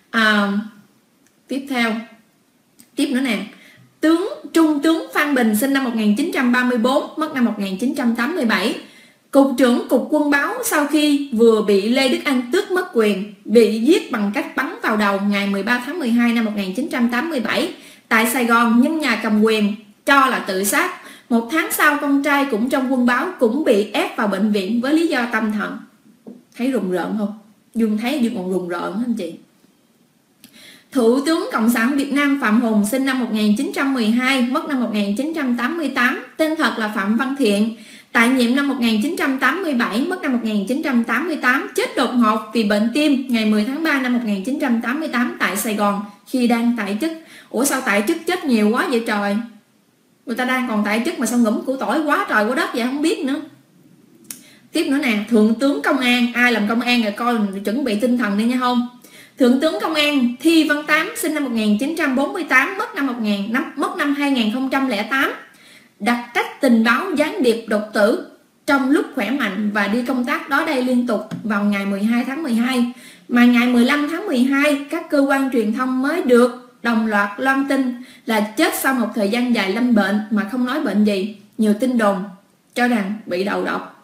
Tiếp theo, tiếp nữa nè. Trung tướng Phan Bình sinh năm 1934, mất năm 1987. Cục trưởng Cục Quân báo sau khi vừa bị Lê Đức Anh tước mất quyền, bị giết bằng cách bắn vào đầu ngày 13 tháng 12 năm 1987 tại Sài Gòn, nhưng nhà cầm quyền cho là tự sát. Một tháng sau, con trai cũng trong Quân báo cũng bị ép vào bệnh viện với lý do tâm thần. Thấy rùng rợn không? Dương thấy Dương còn rùng rợn anh chị. Thủ tướng Cộng sản Việt Nam Phạm Hùng sinh năm 1912, mất năm 1988, tên thật là Phạm Văn Thiện. Tại nhiệm năm 1987, mất năm 1988, chết đột ngột vì bệnh tim ngày 10 tháng 3 năm 1988 tại Sài Gòn khi đang tại chức. Ủa sao tại chức chết nhiều quá vậy trời? Người ta đang còn tại chức mà sao ngủm củ tỏi quá trời quá đất vậy không biết nữa. Tiếp nữa nè, Thượng tướng Công an, ai làm công an rồi coi chuẩn bị tinh thần đi nha không? Thượng tướng Công an Thi Văn Tám sinh năm 1948, mất năm 2008, đặt trách tình báo gián điệp đột tử trong lúc khỏe mạnh và đi công tác đó đây liên tục vào ngày 12 tháng 12. Mà ngày 15 tháng 12, các cơ quan truyền thông mới được đồng loạt loan tin là chết sau một thời gian dài lâm bệnh mà không nói bệnh gì. Nhiều tin đồn cho rằng bị đầu độc.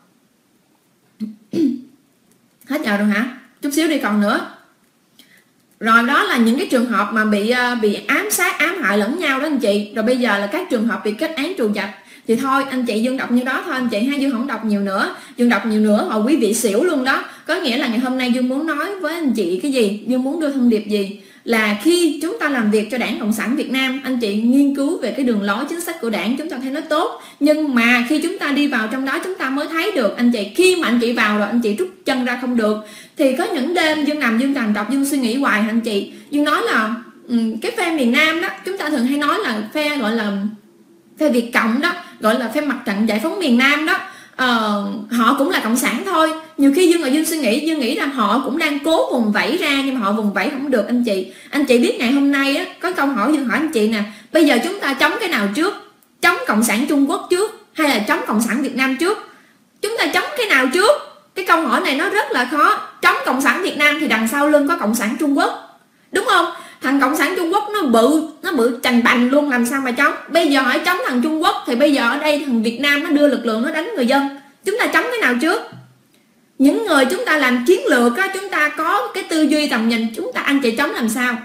Hết giờ rồi hả? Chút xíu đi còn nữa. Rồi đó là những cái trường hợp mà bị ám sát, ám hại lẫn nhau đó anh chị. Rồi bây giờ là các trường hợp bị kết án trù dập. Thì thôi anh chị Dương đọc như đó thôi anh chị ha, Dương không đọc nhiều nữa. Dương đọc nhiều nữa hồi quý vị xỉu luôn đó. Có nghĩa là ngày hôm nay Dương muốn nói với anh chị cái gì, Dương muốn đưa thông điệp gì, là khi chúng ta làm việc cho Đảng Cộng sản Việt Nam, anh chị nghiên cứu về cái đường lối chính sách của Đảng, chúng ta thấy nó tốt. Nhưng mà khi chúng ta đi vào trong đó chúng ta mới thấy được anh chị. Khi mà anh chị vào rồi anh chị rút chân ra không được. Thì có những đêm Dương nằm Dương trằn trọc, Dương suy nghĩ hoài anh chị. Dương nói là cái phe miền Nam đó, chúng ta thường hay nói là phe gọi là phe Việt Cộng đó, gọi là phe mặt trận giải phóng miền Nam đó, họ cũng là cộng sản thôi. Nhiều khi Dương suy nghĩ, Dương nghĩ rằng họ cũng đang cố vùng vẫy ra, nhưng mà họ vùng vẫy không được anh chị. Anh chị biết ngày hôm nay á, có câu hỏi Dương hỏi anh chị nè, bây giờ chúng ta chống cái nào trước? Chống Cộng sản Trung Quốc trước hay là chống Cộng sản Việt Nam trước? Chúng ta chống cái nào trước? Cái câu hỏi này nó rất là khó. Chống Cộng sản Việt Nam thì đằng sau lưng có Cộng sản Trung Quốc, đúng không? Thằng Cộng sản Trung Quốc nó bự chành bành luôn, làm sao mà chống? Bây giờ hỏi chống thằng Trung Quốc thì bây giờ ở đây thằng Việt Nam nó đưa lực lượng nó đánh người dân. Chúng ta chống cái nào trước? Những người chúng ta làm chiến lược á, chúng ta có cái tư duy tầm nhìn, chúng ta anh chị chống làm sao?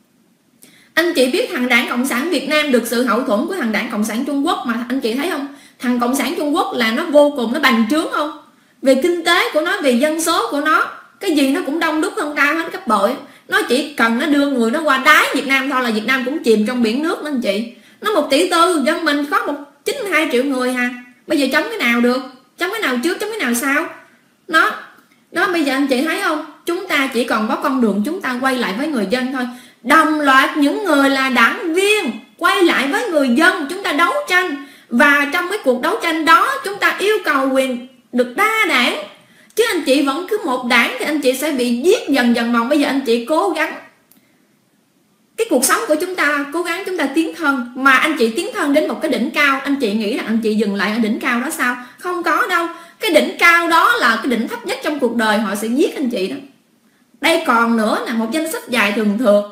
Anh chị biết thằng Đảng Cộng sản Việt Nam được sự hậu thuẫn của thằng Đảng Cộng sản Trung Quốc mà anh chị thấy không? Thằng Cộng sản Trung Quốc là nó vô cùng nó bành trướng không? Về kinh tế của nó, về dân số của nó, cái gì nó cũng đông đúc hơn ta hết gấp bội. Nó chỉ cần nó đưa người nó qua đáy Việt Nam thôi là Việt Nam cũng chìm trong biển nước đó anh chị. Nó 1,4 tỷ, dân mình có 92 triệu người hà. Bây giờ chống cái nào được? Chống cái nào trước, chống cái nào sau? Đó bây giờ anh chị thấy không? Chúng ta chỉ còn có con đường chúng ta quay lại với người dân thôi. Đồng loạt những người là đảng viên quay lại với người dân, chúng ta đấu tranh. Và trong cái cuộc đấu tranh đó chúng ta yêu cầu quyền được đa đảng. Chứ anh chị vẫn cứ một đảng thì anh chị sẽ bị giết dần dần mòn. Bây giờ anh chị cố gắng cái cuộc sống của chúng ta, cố gắng chúng ta tiến thân. Mà anh chị tiến thân đến một cái đỉnh cao, anh chị nghĩ là anh chị dừng lại ở đỉnh cao đó sao? Không có đâu. Cái đỉnh cao đó là cái đỉnh thấp nhất trong cuộc đời, họ sẽ giết anh chị đó. Đây còn nữa là một danh sách dài thường thượt.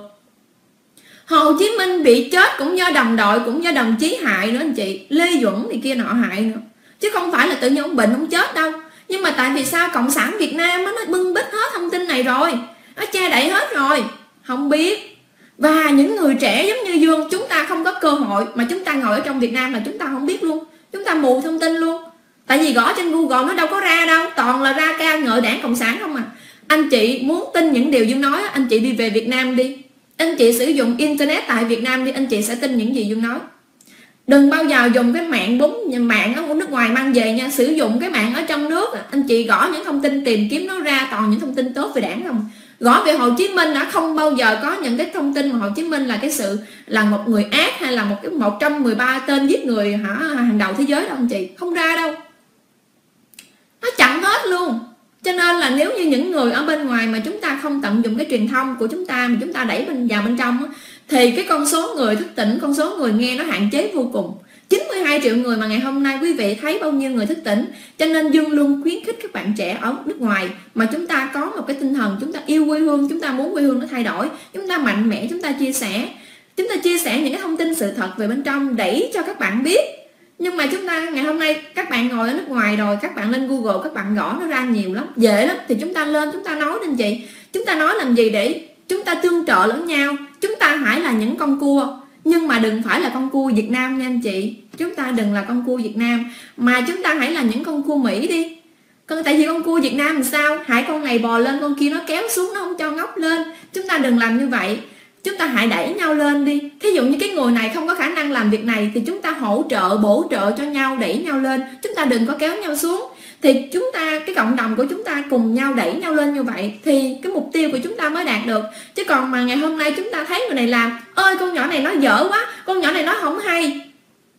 Hồ Chí Minh bị chết cũng do đồng đội, cũng do đồng chí hại nữa anh chị. Lê Duẩn thì kia nọ hại nữa. Chứ không phải là tự nhiên ông bệnh ông chết đâu. Nhưng mà tại vì sao Cộng sản Việt Nam nó bưng bít hết thông tin này rồi, nó che đậy hết rồi, không biết. Và những người trẻ giống như Dương, chúng ta không có cơ hội, mà chúng ta ngồi ở trong Việt Nam là chúng ta không biết luôn. Chúng ta mù thông tin luôn. Tại vì gõ trên Google nó đâu có ra đâu, toàn là ra ca ngợi Đảng Cộng sản không à. Anh chị muốn tin những điều Dương nói, anh chị đi về Việt Nam đi. Anh chị sử dụng Internet tại Việt Nam đi, anh chị sẽ tin những gì Dương nói. Đừng bao giờ dùng cái mạng ở nước ngoài mang về nha. Sử dụng cái mạng ở trong nước, anh chị gõ những thông tin tìm kiếm nó ra toàn những thông tin tốt về Đảng không. Gõ về Hồ Chí Minh đã không bao giờ có những cái thông tin mà Hồ Chí Minh là cái sự là một người ác hay là một trong 13 tên giết người hàng đầu thế giới đâu anh chị, không ra đâu. Nó chặn hết luôn. Cho nên là nếu như những người ở bên ngoài mà chúng ta không tận dụng cái truyền thông của chúng ta mà chúng ta đẩy vào bên trong thì cái con số người thức tỉnh, con số người nghe nó hạn chế vô cùng. 92 triệu người mà ngày hôm nay quý vị thấy bao nhiêu người thức tỉnh. Cho nên Dương luôn khuyến khích các bạn trẻ ở nước ngoài mà chúng ta có một cái tinh thần chúng ta yêu quê hương, chúng ta muốn quê hương nó thay đổi, chúng ta mạnh mẽ, chúng ta chia sẻ những cái thông tin sự thật về bên trong đẩy cho các bạn biết. Nhưng mà chúng ta ngày hôm nay các bạn ngồi ở nước ngoài rồi, các bạn lên Google các bạn gõ nó ra nhiều lắm, dễ lắm, thì chúng ta lên chúng ta nói đến chị. Chúng ta nói làm gì để chúng ta tương trợ lẫn nhau. Chúng ta hãy là những con cua, nhưng mà đừng phải là con cua Việt Nam nha anh chị. Chúng ta đừng là con cua Việt Nam, mà chúng ta hãy là những con cua Mỹ đi. Tại vì con cua Việt Nam làm sao hãy con này bò lên con kia nó kéo xuống, nó không cho ngóc lên. Chúng ta đừng làm như vậy. Chúng ta hãy đẩy nhau lên đi. Thí dụ như cái người này không có khả năng làm việc này thì chúng ta hỗ trợ, bổ trợ cho nhau, đẩy nhau lên. Chúng ta đừng có kéo nhau xuống. Thì chúng ta, cái cộng đồng của chúng ta cùng nhau đẩy nhau lên như vậy thì cái mục tiêu của chúng ta mới đạt được. Chứ còn mà ngày hôm nay chúng ta thấy người này làm, ơi con nhỏ này nói dở quá, con nhỏ này nói không hay,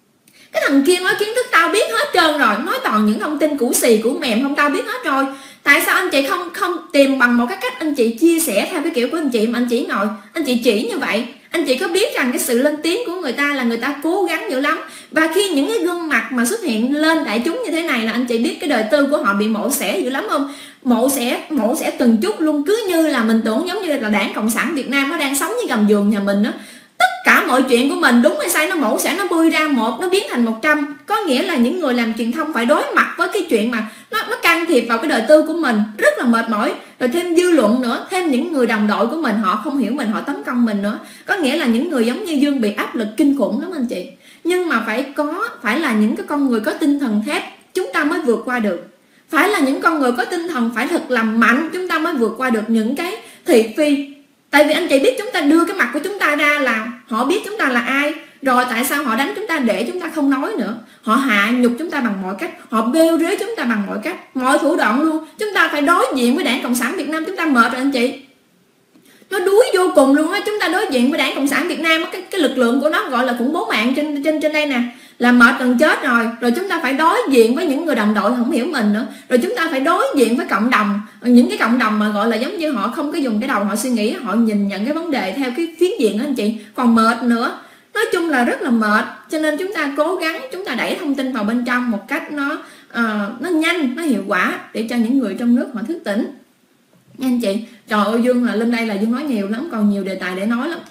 cái thằng kia nói kiến thức tao biết hết trơn rồi, nói toàn những thông tin củ xì củ mềm không tao biết hết rồi. Tại sao anh chị không tìm bằng một cái cách anh chị chia sẻ theo cái kiểu của anh chị, mà anh chỉ ngồi anh chị chỉ như vậy? Anh chị có biết rằng cái sự lên tiếng của người ta là người ta cố gắng dữ lắm, và khi những cái gương mặt mà xuất hiện lên đại chúng như thế này là anh chị biết cái đời tư của họ bị mổ xẻ dữ lắm không? Mổ xẻ từng chút luôn, cứ như là mình tưởng giống như là Đảng Cộng sản Việt Nam nó đang sống như gầm giường nhà mình đó. Tất cả mọi chuyện của mình đúng hay sai nó mổ xẻ, nó bươi ra một, nó biến thành 100. Có nghĩa là những người làm truyền thông phải đối mặt với cái chuyện mà nó can thiệp vào cái đời tư của mình, rất là mệt mỏi. Rồi thêm dư luận nữa, thêm những người đồng đội của mình họ không hiểu mình, họ tấn công mình nữa. Có nghĩa là những người giống như Dương bị áp lực kinh khủng lắm anh chị. Nhưng mà phải là những cái con người có tinh thần thép chúng ta mới vượt qua được. Phải là những con người có tinh thần phải thật là mạnh chúng ta mới vượt qua được những cái thị phi. Tại vì anh chị biết chúng ta đưa cái mặt của chúng ta ra là họ biết chúng ta là ai. Rồi tại sao họ đánh chúng ta để chúng ta không nói nữa? Họ hạ nhục chúng ta bằng mọi cách, họ bêu rếu chúng ta bằng mọi cách, mọi thủ đoạn luôn. Chúng ta phải đối diện với Đảng Cộng sản Việt Nam, chúng ta mệt rồi anh chị. Nó đuối vô cùng luôn á. Chúng ta đối diện với Đảng Cộng sản Việt Nam, cái lực lượng của nó gọi là khủng bố mạng trên đây nè, là mệt gần chết rồi. Rồi chúng ta phải đối diện với những người đồng đội không hiểu mình nữa. Rồi chúng ta phải đối diện với cộng đồng, những cái cộng đồng mà gọi là giống như họ không có dùng cái đầu họ suy nghĩ, họ nhìn nhận cái vấn đề theo cái phiến diện đó anh chị, còn mệt nữa. Nói chung là rất là mệt. Cho nên chúng ta cố gắng chúng ta đẩy thông tin vào bên trong một cách nó nhanh, nó hiệu quả, để cho những người trong nước họ thức tỉnh nha anh chị. Trời ơi, Dương là lên đây là Dương nói nhiều lắm, còn nhiều đề tài để nói lắm.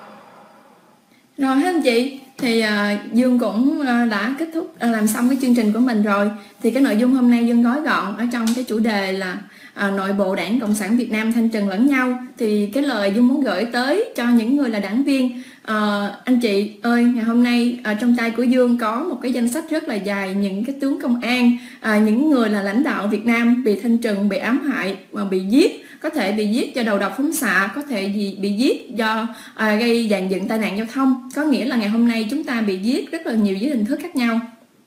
Rồi hết anh chị, thì Dương cũng đã kết thúc làm xong cái chương trình của mình rồi. Thì cái nội dung hôm nay Dương gói gọn ở trong cái chủ đề là nội bộ Đảng Cộng sản Việt Nam thanh trừng lẫn nhau. Thì cái lời Dương muốn gửi tới cho những người là đảng viên, anh chị ơi, ngày hôm nay trong tay của Dương có một cái danh sách rất là dài những cái tướng công an, những người là lãnh đạo Việt Nam bị thanh trừng, bị ám hại và bị giết. Có thể bị giết do đầu độc phóng xạ, có thể bị giết do gây dàn dựng tai nạn giao thông. Có nghĩa là ngày hôm nay chúng ta bị giết rất là nhiều dưới hình thức khác nhau.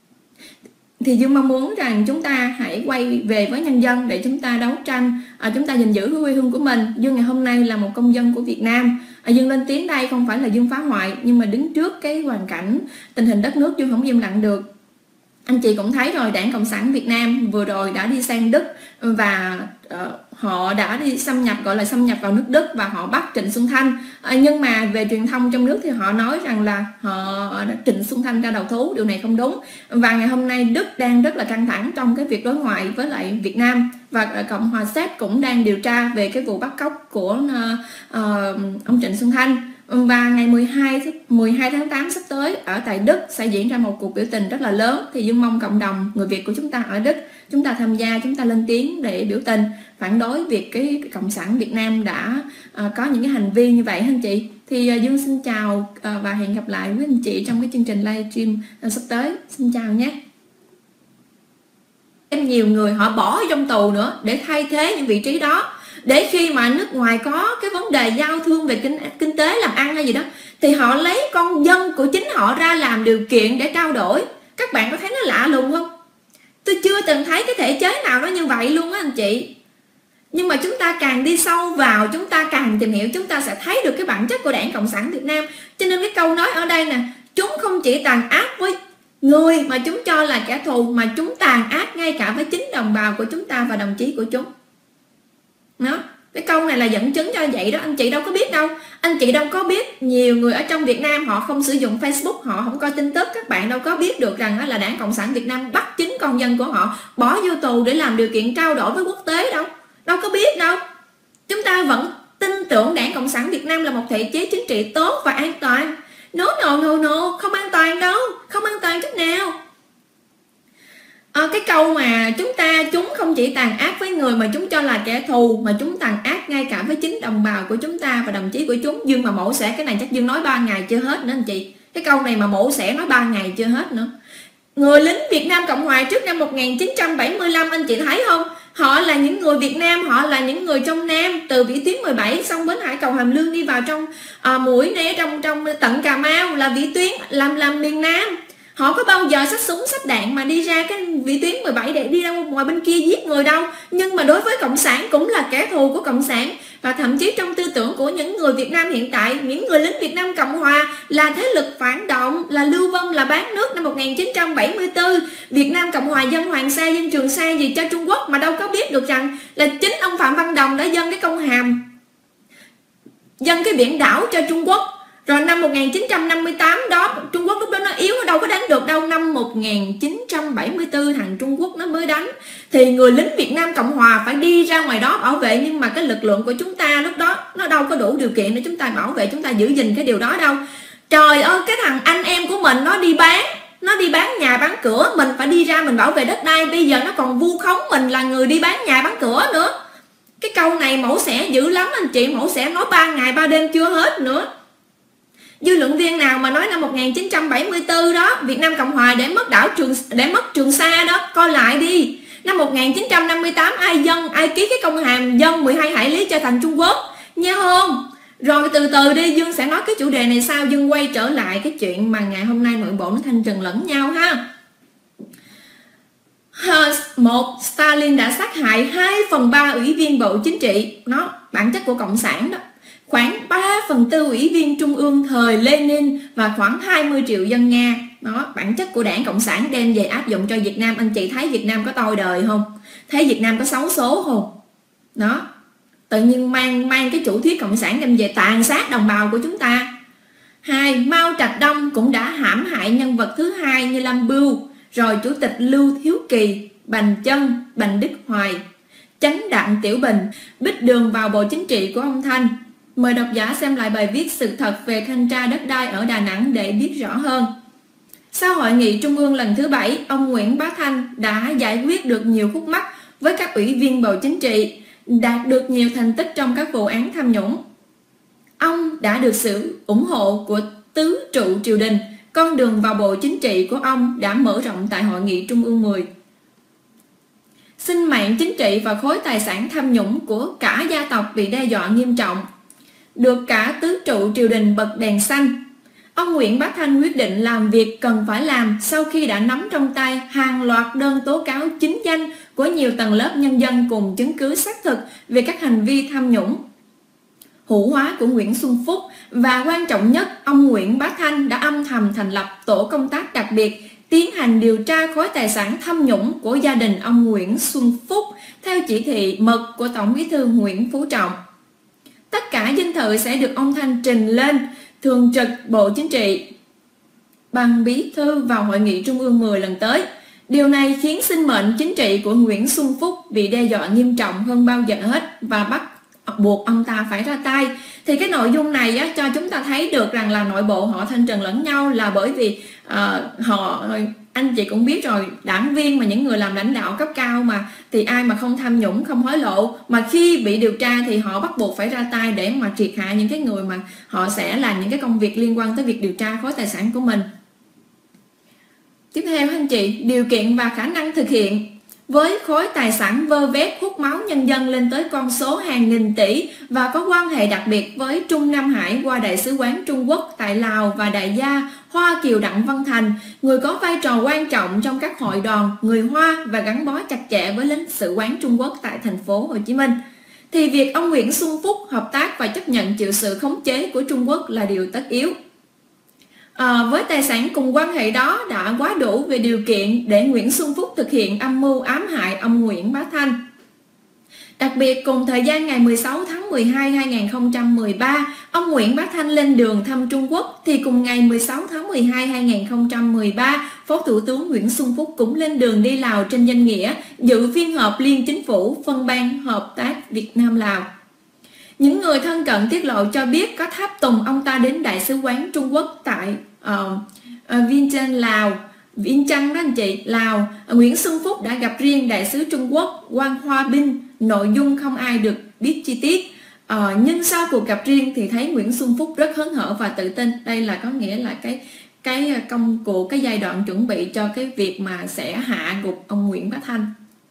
Thì Dương mong muốn rằng chúng ta hãy quay về với nhân dân để chúng ta đấu tranh, chúng ta gìn giữ cái quê hương của mình. Dương ngày hôm nay là một công dân của Việt Nam. Dương lên tiếng đây không phải là Dương phá hoại, nhưng mà đứng trước cái hoàn cảnh tình hình đất nước Dương không im lặng được. Anh chị cũng thấy rồi, Đảng Cộng sản Việt Nam vừa rồi đã đi sang Đức và họ đã đi xâm nhập vào nước Đức và họ bắt Trịnh Xuân Thanh. Nhưng mà về truyền thông trong nước thì họ nói rằng là Trịnh Xuân Thanh ra đầu thú, điều này không đúng. Và ngày hôm nay Đức đang rất là căng thẳng trong cái việc đối ngoại với lại Việt Nam, và Cộng hòa Séc cũng đang điều tra về cái vụ bắt cóc của ông Trịnh Xuân Thanh. Và ngày 12 tháng 8 sắp tới ở tại Đức sẽ diễn ra một cuộc biểu tình rất là lớn. Thì Dương mong cộng đồng người Việt của chúng ta ở Đức, chúng ta tham gia, chúng ta lên tiếng để biểu tình phản đối việc cái Cộng sản Việt Nam đã có những cái hành vi như vậy anh chị. Thì Dương xin chào và hẹn gặp lại với anh chị trong cái chương trình livestream sắp tới. Xin chào nhé. Nhiều người họ bỏ ở trong tù nữa để thay thế những vị trí đó, để khi mà nước ngoài có cái vấn đề giao thương về kinh tế làm ăn hay gì đó thì họ lấy con dân của chính họ ra làm điều kiện để trao đổi. Các bạn có thấy nó lạ lùng không? Tôi chưa từng thấy cái thể chế nào nó như vậy luôn á anh chị. Nhưng mà chúng ta càng đi sâu vào, chúng ta càng tìm hiểu, chúng ta sẽ thấy được cái bản chất của Đảng Cộng sản Việt Nam. Cho nên cái câu nói ở đây nè, chúng không chỉ tàn ác với người mà chúng cho là kẻ thù, mà chúng tàn ác ngay cả với chính đồng bào của chúng ta và đồng chí của chúng. Đó, cái câu này là dẫn chứng cho vậy đó. Anh chị đâu có biết đâu. Anh chị đâu có biết nhiều người ở trong Việt Nam họ không sử dụng Facebook, họ không coi tin tức. Các bạn đâu có biết được rằng là Đảng Cộng sản Việt Nam bắt chính con dân của họ bỏ vô tù để làm điều kiện trao đổi với quốc tế đâu. Đâu có biết đâu. Chúng ta vẫn tin tưởng Đảng Cộng sản Việt Nam là một thể chế chính trị tốt và an toàn. No, không an toàn đâu. Không an toàn chút nào. Cái câu mà chúng không chỉ tàn ác với người mà chúng cho là kẻ thù, mà chúng tàn ác ngay cả với chính đồng bào của chúng ta và đồng chí của chúng. Dương mà mổ xẻ cái này chắc Dương nói 3 ngày chưa hết nữa anh chị. Cái câu này mà mổ xẻ nói 3 ngày chưa hết nữa. Người lính Việt Nam Cộng Hòa trước năm 1975 anh chị thấy không? Họ là những người Việt Nam, họ là những người trong Nam, từ vĩ tuyến 17 xong bến hải cầu Hàm Lương đi vào trong mũi này, trong tận Cà Mau là vĩ tuyến làm miền Nam. Họ có bao giờ xách súng xách đạn mà đi ra cái vĩ tuyến 17 để đi ra ngoài bên kia giết người đâu. Nhưng mà đối với cộng sản cũng là kẻ thù của cộng sản. Và thậm chí trong tư tưởng của những người Việt Nam hiện tại, những người lính Việt Nam Cộng Hòa là thế lực phản động, là lưu vong, là bán nước năm 1974. Việt Nam Cộng Hòa dâng Hoàng Sa, dâng Trường Sa gì cho Trung Quốc, mà đâu có biết được rằng là chính ông Phạm Văn Đồng đã dâng cái công hàm, dâng cái biển đảo cho Trung Quốc. Rồi năm 1958 đó, Trung Quốc lúc đó nó yếu, nó đâu có đánh được đâu. Năm 1974 thằng Trung Quốc nó mới đánh. Thì người lính Việt Nam Cộng Hòa phải đi ra ngoài đó bảo vệ. Nhưng mà cái lực lượng của chúng ta lúc đó nó đâu có đủ điều kiện để chúng ta bảo vệ, chúng ta giữ gìn cái điều đó đâu. Trời ơi, cái thằng anh em của mình nó đi bán nhà bán cửa, mình phải đi ra mình bảo vệ đất đai. Bây giờ nó còn vu khống mình là người đi bán nhà bán cửa nữa. Cái câu này mẫu xẻ dữ lắm anh chị, mẫu xẻ nói 3 ngày 3 đêm chưa hết nữa. Dư luận viên nào mà nói năm 1974 đó Việt Nam Cộng Hòa để mất Trường Sa đó, coi lại đi. Năm 1958 ai ký cái công hàm dâng 12 hải lý cho thành Trung Quốc, nghe không? Rồi từ từ đi, Dương sẽ nói cái chủ đề này sau. Dương quay trở lại cái chuyện mà ngày hôm nay nội bộ nó thanh trừng lẫn nhau ha. Một, Stalin đã sát hại 2/3 ủy viên Bộ Chính trị, nó bản chất của cộng sản đó. Khoảng 3/4 ủy viên trung ương thời Lenin và khoảng 20 triệu dân Nga. Đó, bản chất của đảng Cộng sản đem về áp dụng cho Việt Nam. Anh chị thấy Việt Nam có tôi đời không? Thấy Việt Nam có xấu số không? Đó, tự nhiên mang cái chủ thuyết Cộng sản đem về tàn sát đồng bào của chúng ta. 2. Mao Trạch Đông cũng đã hãm hại nhân vật thứ hai như Lâm Bưu, rồi Chủ tịch Lưu Thiếu Kỳ, Bành Chân, Bành Đức Hoài, Chánh Đặng Tiểu Bình, bích đường vào Bộ Chính trị của ông Thanh. Mời độc giả xem lại bài viết Sự thật về thanh tra đất đai ở Đà Nẵng để biết rõ hơn. Sau hội nghị trung ương lần thứ 7, ông Nguyễn Bá Thanh đã giải quyết được nhiều khúc mắc với các ủy viên Bộ Chính trị, đạt được nhiều thành tích trong các vụ án tham nhũng. Ông đã được sự ủng hộ của tứ trụ triều đình. Con đường vào Bộ Chính trị của ông đã mở rộng tại hội nghị trung ương 10. Sinh mạng chính trị và khối tài sản tham nhũng của cả gia tộc bị đe dọa nghiêm trọng, được cả tứ trụ triều đình bật đèn xanh. Ông Nguyễn Bá Thanh quyết định làm việc cần phải làm sau khi đã nắm trong tay hàng loạt đơn tố cáo chính danh của nhiều tầng lớp nhân dân cùng chứng cứ xác thực về các hành vi tham nhũng, hữu hóa của Nguyễn Xuân Phúc. Và quan trọng nhất, ông Nguyễn Bá Thanh đã âm thầm thành lập tổ công tác đặc biệt tiến hành điều tra khối tài sản tham nhũng của gia đình ông Nguyễn Xuân Phúc theo chỉ thị mật của Tổng Bí thư Nguyễn Phú Trọng. Tất cả dinh thự sẽ được ông Thanh trình lên Thường trực Bộ Chính trị bằng bí thư vào hội nghị trung ương 10 lần tới. Điều này khiến sinh mệnh chính trị của Nguyễn Xuân Phúc bị đe dọa nghiêm trọng hơn bao giờ hết và bắt buộc ông ta phải ra tay. Thì cái nội dung này á, cho chúng ta thấy được rằng là nội bộ họ thanh trừng lẫn nhau là bởi vì anh chị cũng biết rồi, đảng viên mà những người làm lãnh đạo cấp cao mà thì ai mà không tham nhũng, không hối lộ, mà khi bị điều tra thì họ bắt buộc phải ra tay để mà triệt hạ những cái người mà họ sẽ làm những cái công việc liên quan tới việc điều tra khối tài sản của mình. Tiếp theo anh chị, điều kiện và khả năng thực hiện. Với khối tài sản vơ vét hút máu nhân dân lên tới con số hàng nghìn tỷ và có quan hệ đặc biệt với Trung Nam Hải qua Đại sứ quán Trung Quốc tại Lào và đại gia Hoa Kiều Đặng Văn Thành, người có vai trò quan trọng trong các hội đoàn người Hoa và gắn bó chặt chẽ với lãnh sự quán Trung Quốc tại thành phố Hồ Chí Minh, thì việc ông Nguyễn Xuân Phúc hợp tác và chấp nhận chịu sự khống chế của Trung Quốc là điều tất yếu. Với tài sản cùng quan hệ đó đã quá đủ về điều kiện để Nguyễn Xuân Phúc thực hiện âm mưu ám hại ông Nguyễn Bá Thanh. Đặc biệt cùng thời gian ngày 16 tháng 12 2013, ông Nguyễn Bá Thanh lên đường thăm Trung Quốc, thì cùng ngày 16 tháng 12 2013, Phó Thủ tướng Nguyễn Xuân Phúc cũng lên đường đi Lào trên danh nghĩa dự phiên họp Liên Chính phủ phân ban hợp tác Việt Nam-Lào. Những người thân cận tiết lộ cho biết có tháp tùng ông ta đến Đại sứ quán Trung Quốc tại Vientiane, Lào. Vientiane đó anh chị, Lào. Nguyễn Xuân Phúc đã gặp riêng Đại sứ Trung Quốc Wang Hoa Binh, nội dung không ai được biết chi tiết. Nhưng sau cuộc gặp riêng thì thấy Nguyễn Xuân Phúc rất hớn hở và tự tin. Đây là có nghĩa là cái công cuộc, cái giai đoạn chuẩn bị cho cái việc mà sẽ hạ gục ông Nguyễn Bá Thanh.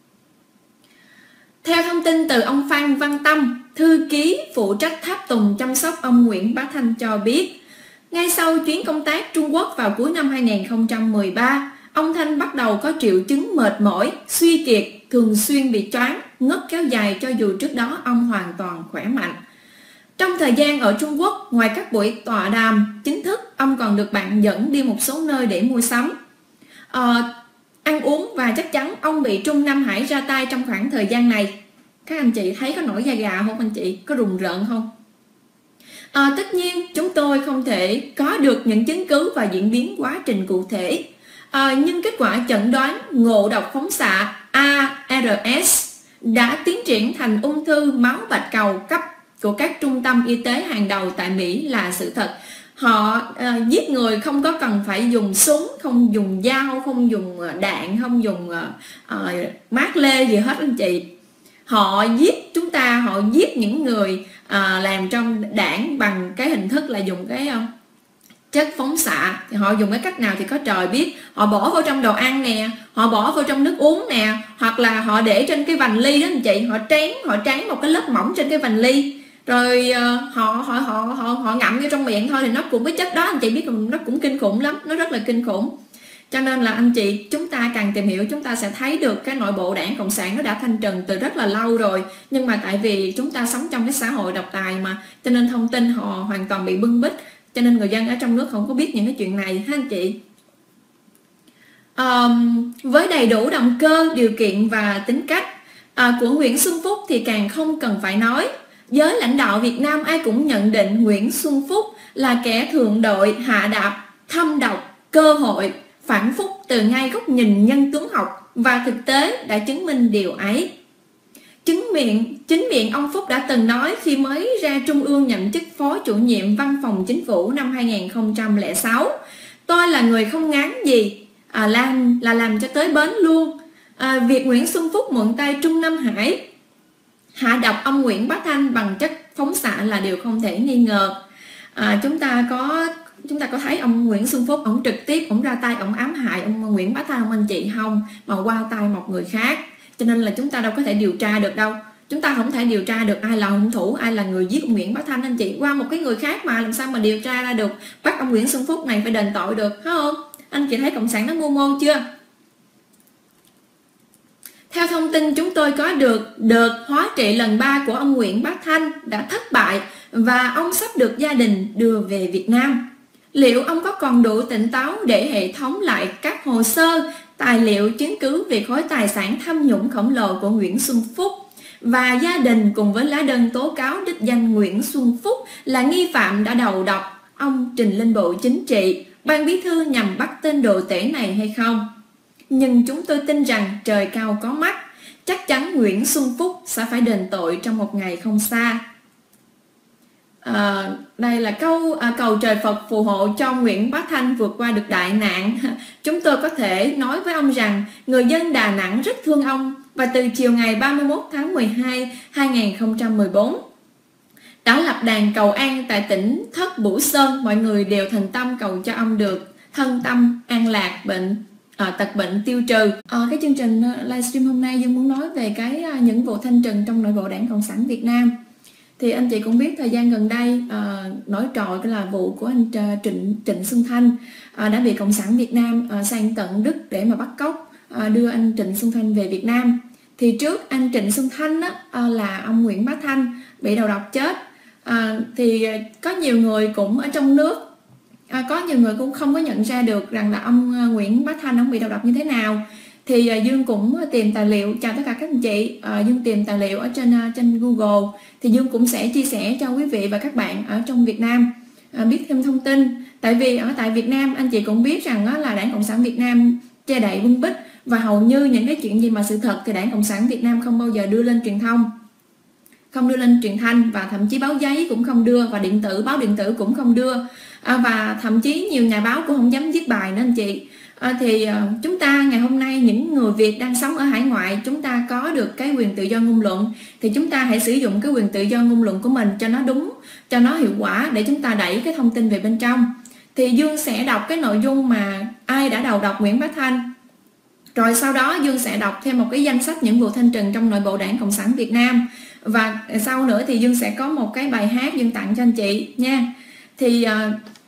Theo thông tin từ ông Phan Văn Tâm, thư ký phụ trách tháp tùng chăm sóc ông Nguyễn Bá Thanh cho biết, Ngay sau chuyến công tác Trung Quốc vào cuối năm 2013, ông Thanh bắt đầu có triệu chứng mệt mỏi, suy kiệt, thường xuyên bị choáng, ngất kéo dài cho dù trước đó ông hoàn toàn khỏe mạnh. Trong thời gian ở Trung Quốc, ngoài các buổi tọa đàm chính thức, ông còn được bạn dẫn đi một số nơi để mua sắm, ăn uống, và chắc chắn ông bị Trung Nam Hải ra tay trong khoảng thời gian này. Các anh chị thấy có nổi da gà không anh chị? Có rùng rợn không? Tất nhiên chúng tôi không thể có được những chứng cứ và diễn biến quá trình cụ thể, nhưng kết quả chẩn đoán ngộ độc phóng xạ ARS đã tiến triển thành ung thư máu bạch cầu cấp của các trung tâm y tế hàng đầu tại Mỹ là sự thật. Họ giết người không có cần phải dùng súng, không dùng dao, không dùng đạn, không dùng mát lê gì hết anh chị. Họ giết chúng ta, họ giết những người làm trong đảng bằng cái hình thức là dùng cái chất phóng xạ. Thì họ dùng cái cách nào thì có trời biết. Họ bỏ vào trong đồ ăn nè, họ bỏ vào trong nước uống nè, hoặc là họ để trên cái vành ly đó anh chị, họ tráng một cái lớp mỏng trên cái vành ly, rồi họ ngậm vô trong miệng thôi, thì nó cũng cái chất đó anh chị biết, nó cũng kinh khủng lắm, nó rất là kinh khủng. Cho nên là anh chị, chúng ta càng tìm hiểu chúng ta sẽ thấy được cái nội bộ đảng Cộng sản nó đã thanh trừng từ rất là lâu rồi. Nhưng mà tại vì chúng ta sống trong cái xã hội độc tài mà, cho nên thông tin họ hoàn toàn bị bưng bít, cho nên người dân ở trong nước không có biết những cái chuyện này ha anh chị. Với đầy đủ động cơ, điều kiện và tính cách của Nguyễn Xuân Phúc thì càng không cần phải nói. Giới lãnh đạo Việt Nam ai cũng nhận định Nguyễn Xuân Phúc là kẻ thượng đội, hạ đạp, thâm độc, cơ hội, phản phúc từ ngay góc nhìn nhân tướng học, và thực tế đã chứng minh điều ấy. Chính miệng ông Phúc đã từng nói khi mới ra Trung ương nhậm chức Phó Chủ nhiệm Văn phòng Chính phủ năm 2006: tôi là người không ngán gì, làm cho tới bến luôn. Việc Nguyễn Xuân Phúc mượn tay Trung Nam Hải hạ độc ông Nguyễn Bá Thanh bằng chất phóng xạ là điều không thể nghi ngờ. Chúng ta có thấy ông Nguyễn Xuân Phúc ông trực tiếp ông ra tay ông ám hại ông Nguyễn Bá Thanh không anh chị? Không, mà qua tay một người khác. Cho nên là chúng ta đâu có thể điều tra được đâu. Chúng ta không thể điều tra được ai là hung thủ, ai là người giết ông Nguyễn Bá Thanh anh chị, qua một cái người khác mà làm sao mà điều tra ra được, bắt ông Nguyễn Xuân Phúc này phải đền tội được, phải không? Anh chị thấy cộng sản nó mưu mô chưa? Theo thông tin chúng tôi có được, đợt hóa trị lần 3 của ông Nguyễn Bá Thanh đã thất bại và ông sắp được gia đình đưa về Việt Nam. Liệu ông có còn đủ tỉnh táo để hệ thống lại các hồ sơ, tài liệu chứng cứ về khối tài sản tham nhũng khổng lồ của Nguyễn Xuân Phúc, và gia đình cùng với lá đơn tố cáo đích danh Nguyễn Xuân Phúc là nghi phạm đã đầu độc ông trình lên Bộ Chính trị, Ban Bí thư nhằm bắt tên đồ tể này hay không? Nhưng chúng tôi tin rằng trời cao có mắt, chắc chắn Nguyễn Xuân Phúc sẽ phải đền tội trong một ngày không xa. Đây là cầu trời Phật phù hộ cho Nguyễn Bá Thanh vượt qua được đại nạn. Chúng tôi có thể nói với ông rằng người dân Đà Nẵng rất thương ông, và từ chiều ngày 31 tháng 12, 2014 đã lập đàn cầu an tại tỉnh Thất Bửu Sơn. Mọi người đều thành tâm cầu cho ông được thân tâm an lạc, tật bệnh tiêu trừ. Cái chương trình livestream hôm nay Dương muốn nói về những vụ thanh trừng trong nội bộ Đảng Cộng sản Việt Nam. Thì anh chị cũng biết thời gian gần đây nổi trội cái là vụ của anh Trịnh Xuân Thanh đã bị Cộng sản Việt Nam sang tận Đức để mà bắt cóc, đưa anh Trịnh Xuân Thanh về Việt Nam. Thì trước anh Trịnh Xuân Thanh là ông Nguyễn Bá Thanh bị đầu độc chết. Thì có nhiều người cũng ở trong nước, có nhiều người cũng không có nhận ra được rằng là ông Nguyễn Bá Thanh ông bị đầu độc như thế nào. Thì Dương cũng tìm tài liệu, chào tất cả các anh chị, Dương tìm tài liệu ở trên Google, thì Dương cũng sẽ chia sẻ cho quý vị và các bạn ở trong Việt Nam biết thêm thông tin. Tại vì ở tại Việt Nam anh chị cũng biết rằng là Đảng Cộng sản Việt Nam che đậy bưng bít, và hầu như những cái chuyện gì mà sự thật thì Đảng Cộng sản Việt Nam không bao giờ đưa lên truyền thông, không đưa lên truyền thanh, và thậm chí báo giấy cũng không đưa, và báo điện tử cũng không đưa, và thậm chí nhiều nhà báo cũng không dám viết bài nữa anh chị. Thì chúng ta ngày hôm nay, những người Việt đang sống ở hải ngoại, chúng ta có được cái quyền tự do ngôn luận, thì chúng ta hãy sử dụng cái quyền tự do ngôn luận của mình cho nó đúng, cho nó hiệu quả, để chúng ta đẩy cái thông tin về bên trong. Thì Dương sẽ đọc cái nội dung mà ai đã đầu độc Nguyễn Bá Thanh, rồi sau đó Dương sẽ đọc thêm một cái danh sách những vụ thanh trừng trong nội bộ Đảng Cộng sản Việt Nam, và sau nữa thì Dương sẽ có một cái bài hát Dương tặng cho anh chị nha. Thì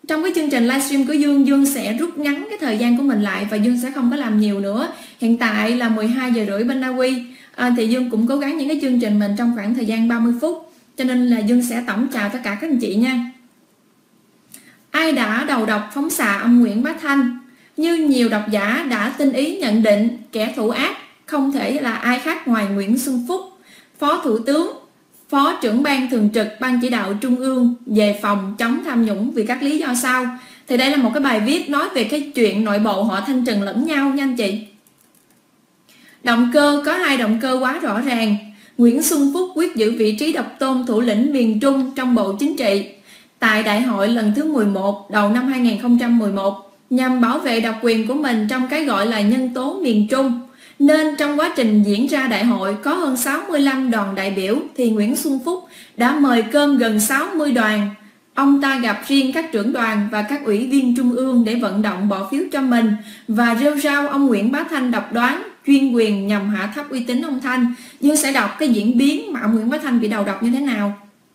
trong cái chương trình livestream của Dương sẽ rút ngắn cái thời gian của mình lại và Dương sẽ không có làm nhiều nữa. Hiện tại là 12 giờ rưỡi bên Na Uy, thì Dương cũng cố gắng những cái chương trình mình trong khoảng thời gian 30 phút, cho nên là Dương sẽ tổng chào tất cả các anh chị nha. Ai đã đầu độc phóng xạ ông Nguyễn Bá Thanh? Như nhiều độc giả đã tinh ý nhận định, kẻ thủ ác không thể là ai khác ngoài Nguyễn Xuân Phúc, Phó Thủ tướng, Phó trưởng ban thường trực Ban chỉ đạo Trung ương về phòng chống tham nhũng vì các lý do sau. Thì đây là một cái bài viết nói về cái chuyện nội bộ họ thanh trừng lẫn nhau nha anh chị. Động cơ, có hai động cơ quá rõ ràng. Nguyễn Xuân Phúc quyết giữ vị trí độc tôn thủ lĩnh miền Trung trong Bộ Chính trị tại đại hội lần thứ 11 đầu năm 2011 nhằm bảo vệ độc quyền của mình trong cái gọi là nhân tố miền Trung. Nên trong quá trình diễn ra đại hội có hơn 65 đoàn đại biểu thì Nguyễn Xuân Phúc đã mời cơm gần 60 đoàn. Ông ta gặp riêng các trưởng đoàn và các ủy viên trung ương để vận động bỏ phiếu cho mình và rêu rao ông Nguyễn Bá Thanh độc đoán, chuyên quyền nhằm hạ thấp uy tín ông Thanh. Dương sẽ đọc cái diễn biến mà ông Nguyễn Bá Thanh bị đầu độc như thế nào.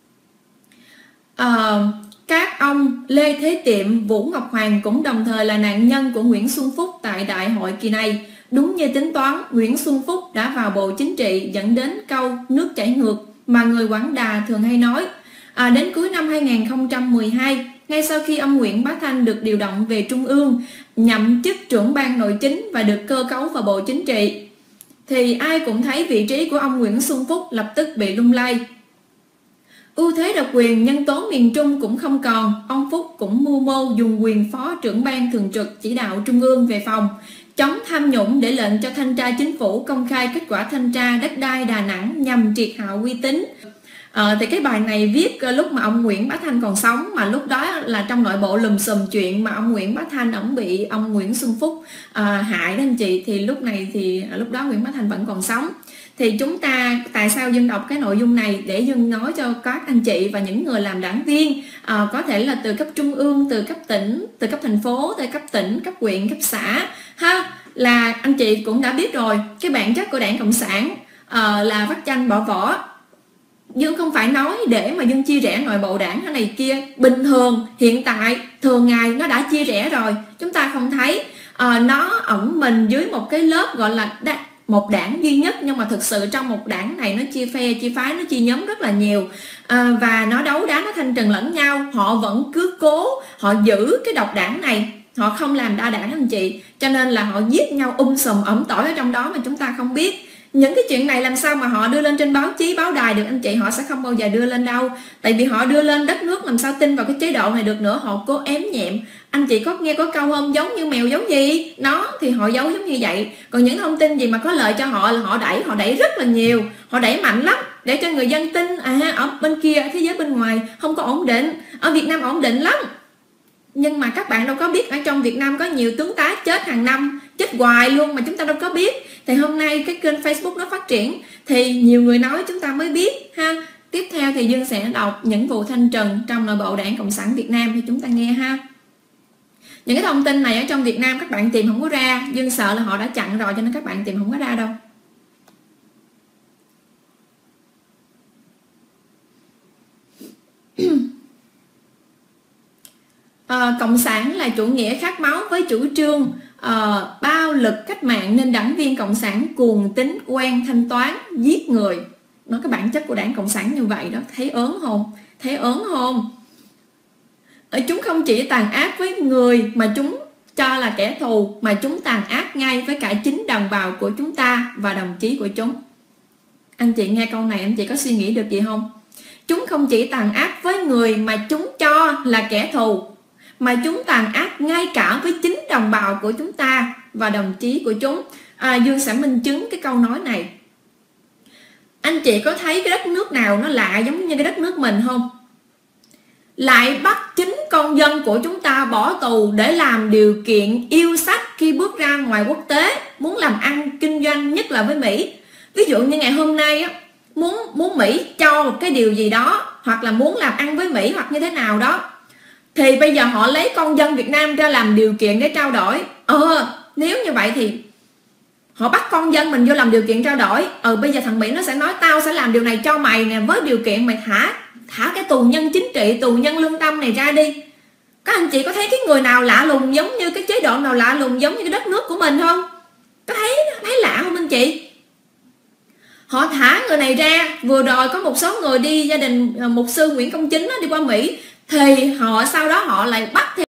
Các ông Lê Thế Tiệm, Vũ Ngọc Hoàng cũng đồng thời là nạn nhân của Nguyễn Xuân Phúc tại đại hội kỳ này. Đúng như tính toán, Nguyễn Xuân Phúc đã vào Bộ Chính trị dẫn đến câu nước chảy ngược mà người Quảng Đà thường hay nói. Đến cuối năm 2012, ngay sau khi ông Nguyễn Bá Thanh được điều động về Trung ương, nhậm chức trưởng ban nội chính và được cơ cấu vào Bộ Chính trị, thì ai cũng thấy vị trí của ông Nguyễn Xuân Phúc lập tức bị lung lay. Ưu thế độc quyền nhân tố miền Trung cũng không còn, ông Phúc cũng mưu mô dùng quyền phó trưởng ban thường trực chỉ đạo Trung ương về phòng chống tham nhũng để lệnh cho thanh tra chính phủ công khai kết quả thanh tra đất đai Đà Nẵng nhằm triệt hạ uy tín. Thì cái bài này viết lúc mà ông Nguyễn Bá Thanh còn sống, mà lúc đó là trong nội bộ lùm xùm chuyện mà ông Nguyễn Bá Thanh ổng bị ông Nguyễn Xuân Phúc hại đó anh chị. Thì lúc đó Nguyễn Bá Thanh vẫn còn sống. Thì chúng ta, tại sao Dương đọc cái nội dung này để Dương nói cho các anh chị và những người làm đảng viên, có thể là từ cấp trung ương, từ cấp tỉnh, từ cấp thành phố, từ cấp tỉnh, cấp huyện, cấp xã ha, là anh chị cũng đã biết rồi. Cái bản chất của Đảng Cộng sản là vắt chanh bỏ vỏ. Dương không phải nói để mà Dương chia rẽ nội bộ đảng hay này kia. Bình thường, hiện tại, thường ngày nó đã chia rẽ rồi. Chúng ta không thấy nó ẩn mình dưới một cái lớp gọi là một đảng duy nhất. Nhưng mà thực sự trong một đảng này nó chia phe, chia phái, nó chia nhóm rất là nhiều. Và nó đấu đá, nó thanh trừng lẫn nhau. Họ vẫn cứ cố, họ giữ cái độc đảng này, họ không làm đa đảng anh chị. Cho nên là họ giết nhau sùm ẩm tỏi ở trong đó mà chúng ta không biết. Những cái chuyện này làm sao mà họ đưa lên trên báo chí, báo đài được anh chị. Họ sẽ không bao giờ đưa lên đâu. Tại vì họ đưa lên đất nước làm sao tin vào cái chế độ này được nữa. Họ cố ém nhẹm. Anh chị có nghe có câu không? Giống như mèo giống gì? Nó thì họ giấu giống như vậy. Còn những thông tin gì mà có lợi cho họ là họ đẩy rất là nhiều. Họ đẩy mạnh lắm để cho người dân tin ở bên kia, ở thế giới bên ngoài không có ổn định. Ở Việt Nam ổn định lắm. Nhưng mà các bạn đâu có biết ở trong Việt Nam có nhiều tướng tá chết hàng năm, chết hoài luôn mà chúng ta đâu có biết. Thì hôm nay cái kênh Facebook nó phát triển thì nhiều người nói chúng ta mới biết ha. Tiếp theo thì Dương sẽ đọc những vụ thanh trừng trong nội bộ Đảng Cộng sản Việt Nam thì chúng ta nghe ha. Những cái thông tin này ở trong Việt Nam các bạn tìm không có ra. Dương sợ là họ đã chặn rồi cho nên các bạn tìm không có ra đâu. Cộng sản là chủ nghĩa khát máu với chủ trương bao lực cách mạng nên đảng viên cộng sản cuồng tín, quen thanh toán, giết người. Nó cái bản chất của Đảng Cộng sản như vậy đó. Thấy ớn không? Thấy ớn không? Chúng không chỉ tàn ác với người mà chúng cho là kẻ thù, mà chúng tàn ác ngay với cả chính đồng bào của chúng ta và đồng chí của chúng. Anh chị nghe câu này anh chị có suy nghĩ được gì không? Chúng không chỉ tàn ác với người mà chúng cho là kẻ thù, mà chúng tàn ác ngay cả với chính đồng bào của chúng ta và đồng chí của chúng. Dương sẽ minh chứng cái câu nói này. Anh chị có thấy cái đất nước nào nó lạ giống như cái đất nước mình không? Lại bắt chính con dân của chúng ta bỏ tù để làm điều kiện yêu sách khi bước ra ngoài quốc tế, muốn làm ăn kinh doanh, nhất là với Mỹ. Ví dụ như ngày hôm nay á, muốn Mỹ cho một cái điều gì đó, hoặc là muốn làm ăn với Mỹ hoặc như thế nào đó, thì bây giờ họ lấy con dân Việt Nam ra làm điều kiện để trao đổi. Nếu như vậy thì họ bắt con dân mình vô làm điều kiện trao đổi. Bây giờ thằng Mỹ nó sẽ nói tao sẽ làm điều này cho mày nè, với điều kiện mày thả cái tù nhân chính trị, tù nhân lương tâm này ra đi. Các anh chị có thấy cái người nào lạ lùng giống như cái chế độ nào lạ lùng giống như cái đất nước của mình không? Có thấy lạ không anh chị? Họ thả người này ra, vừa rồi có một số người đi gia đình mục sư Nguyễn Công Chính đi qua Mỹ, thì họ sau đó họ lại bắt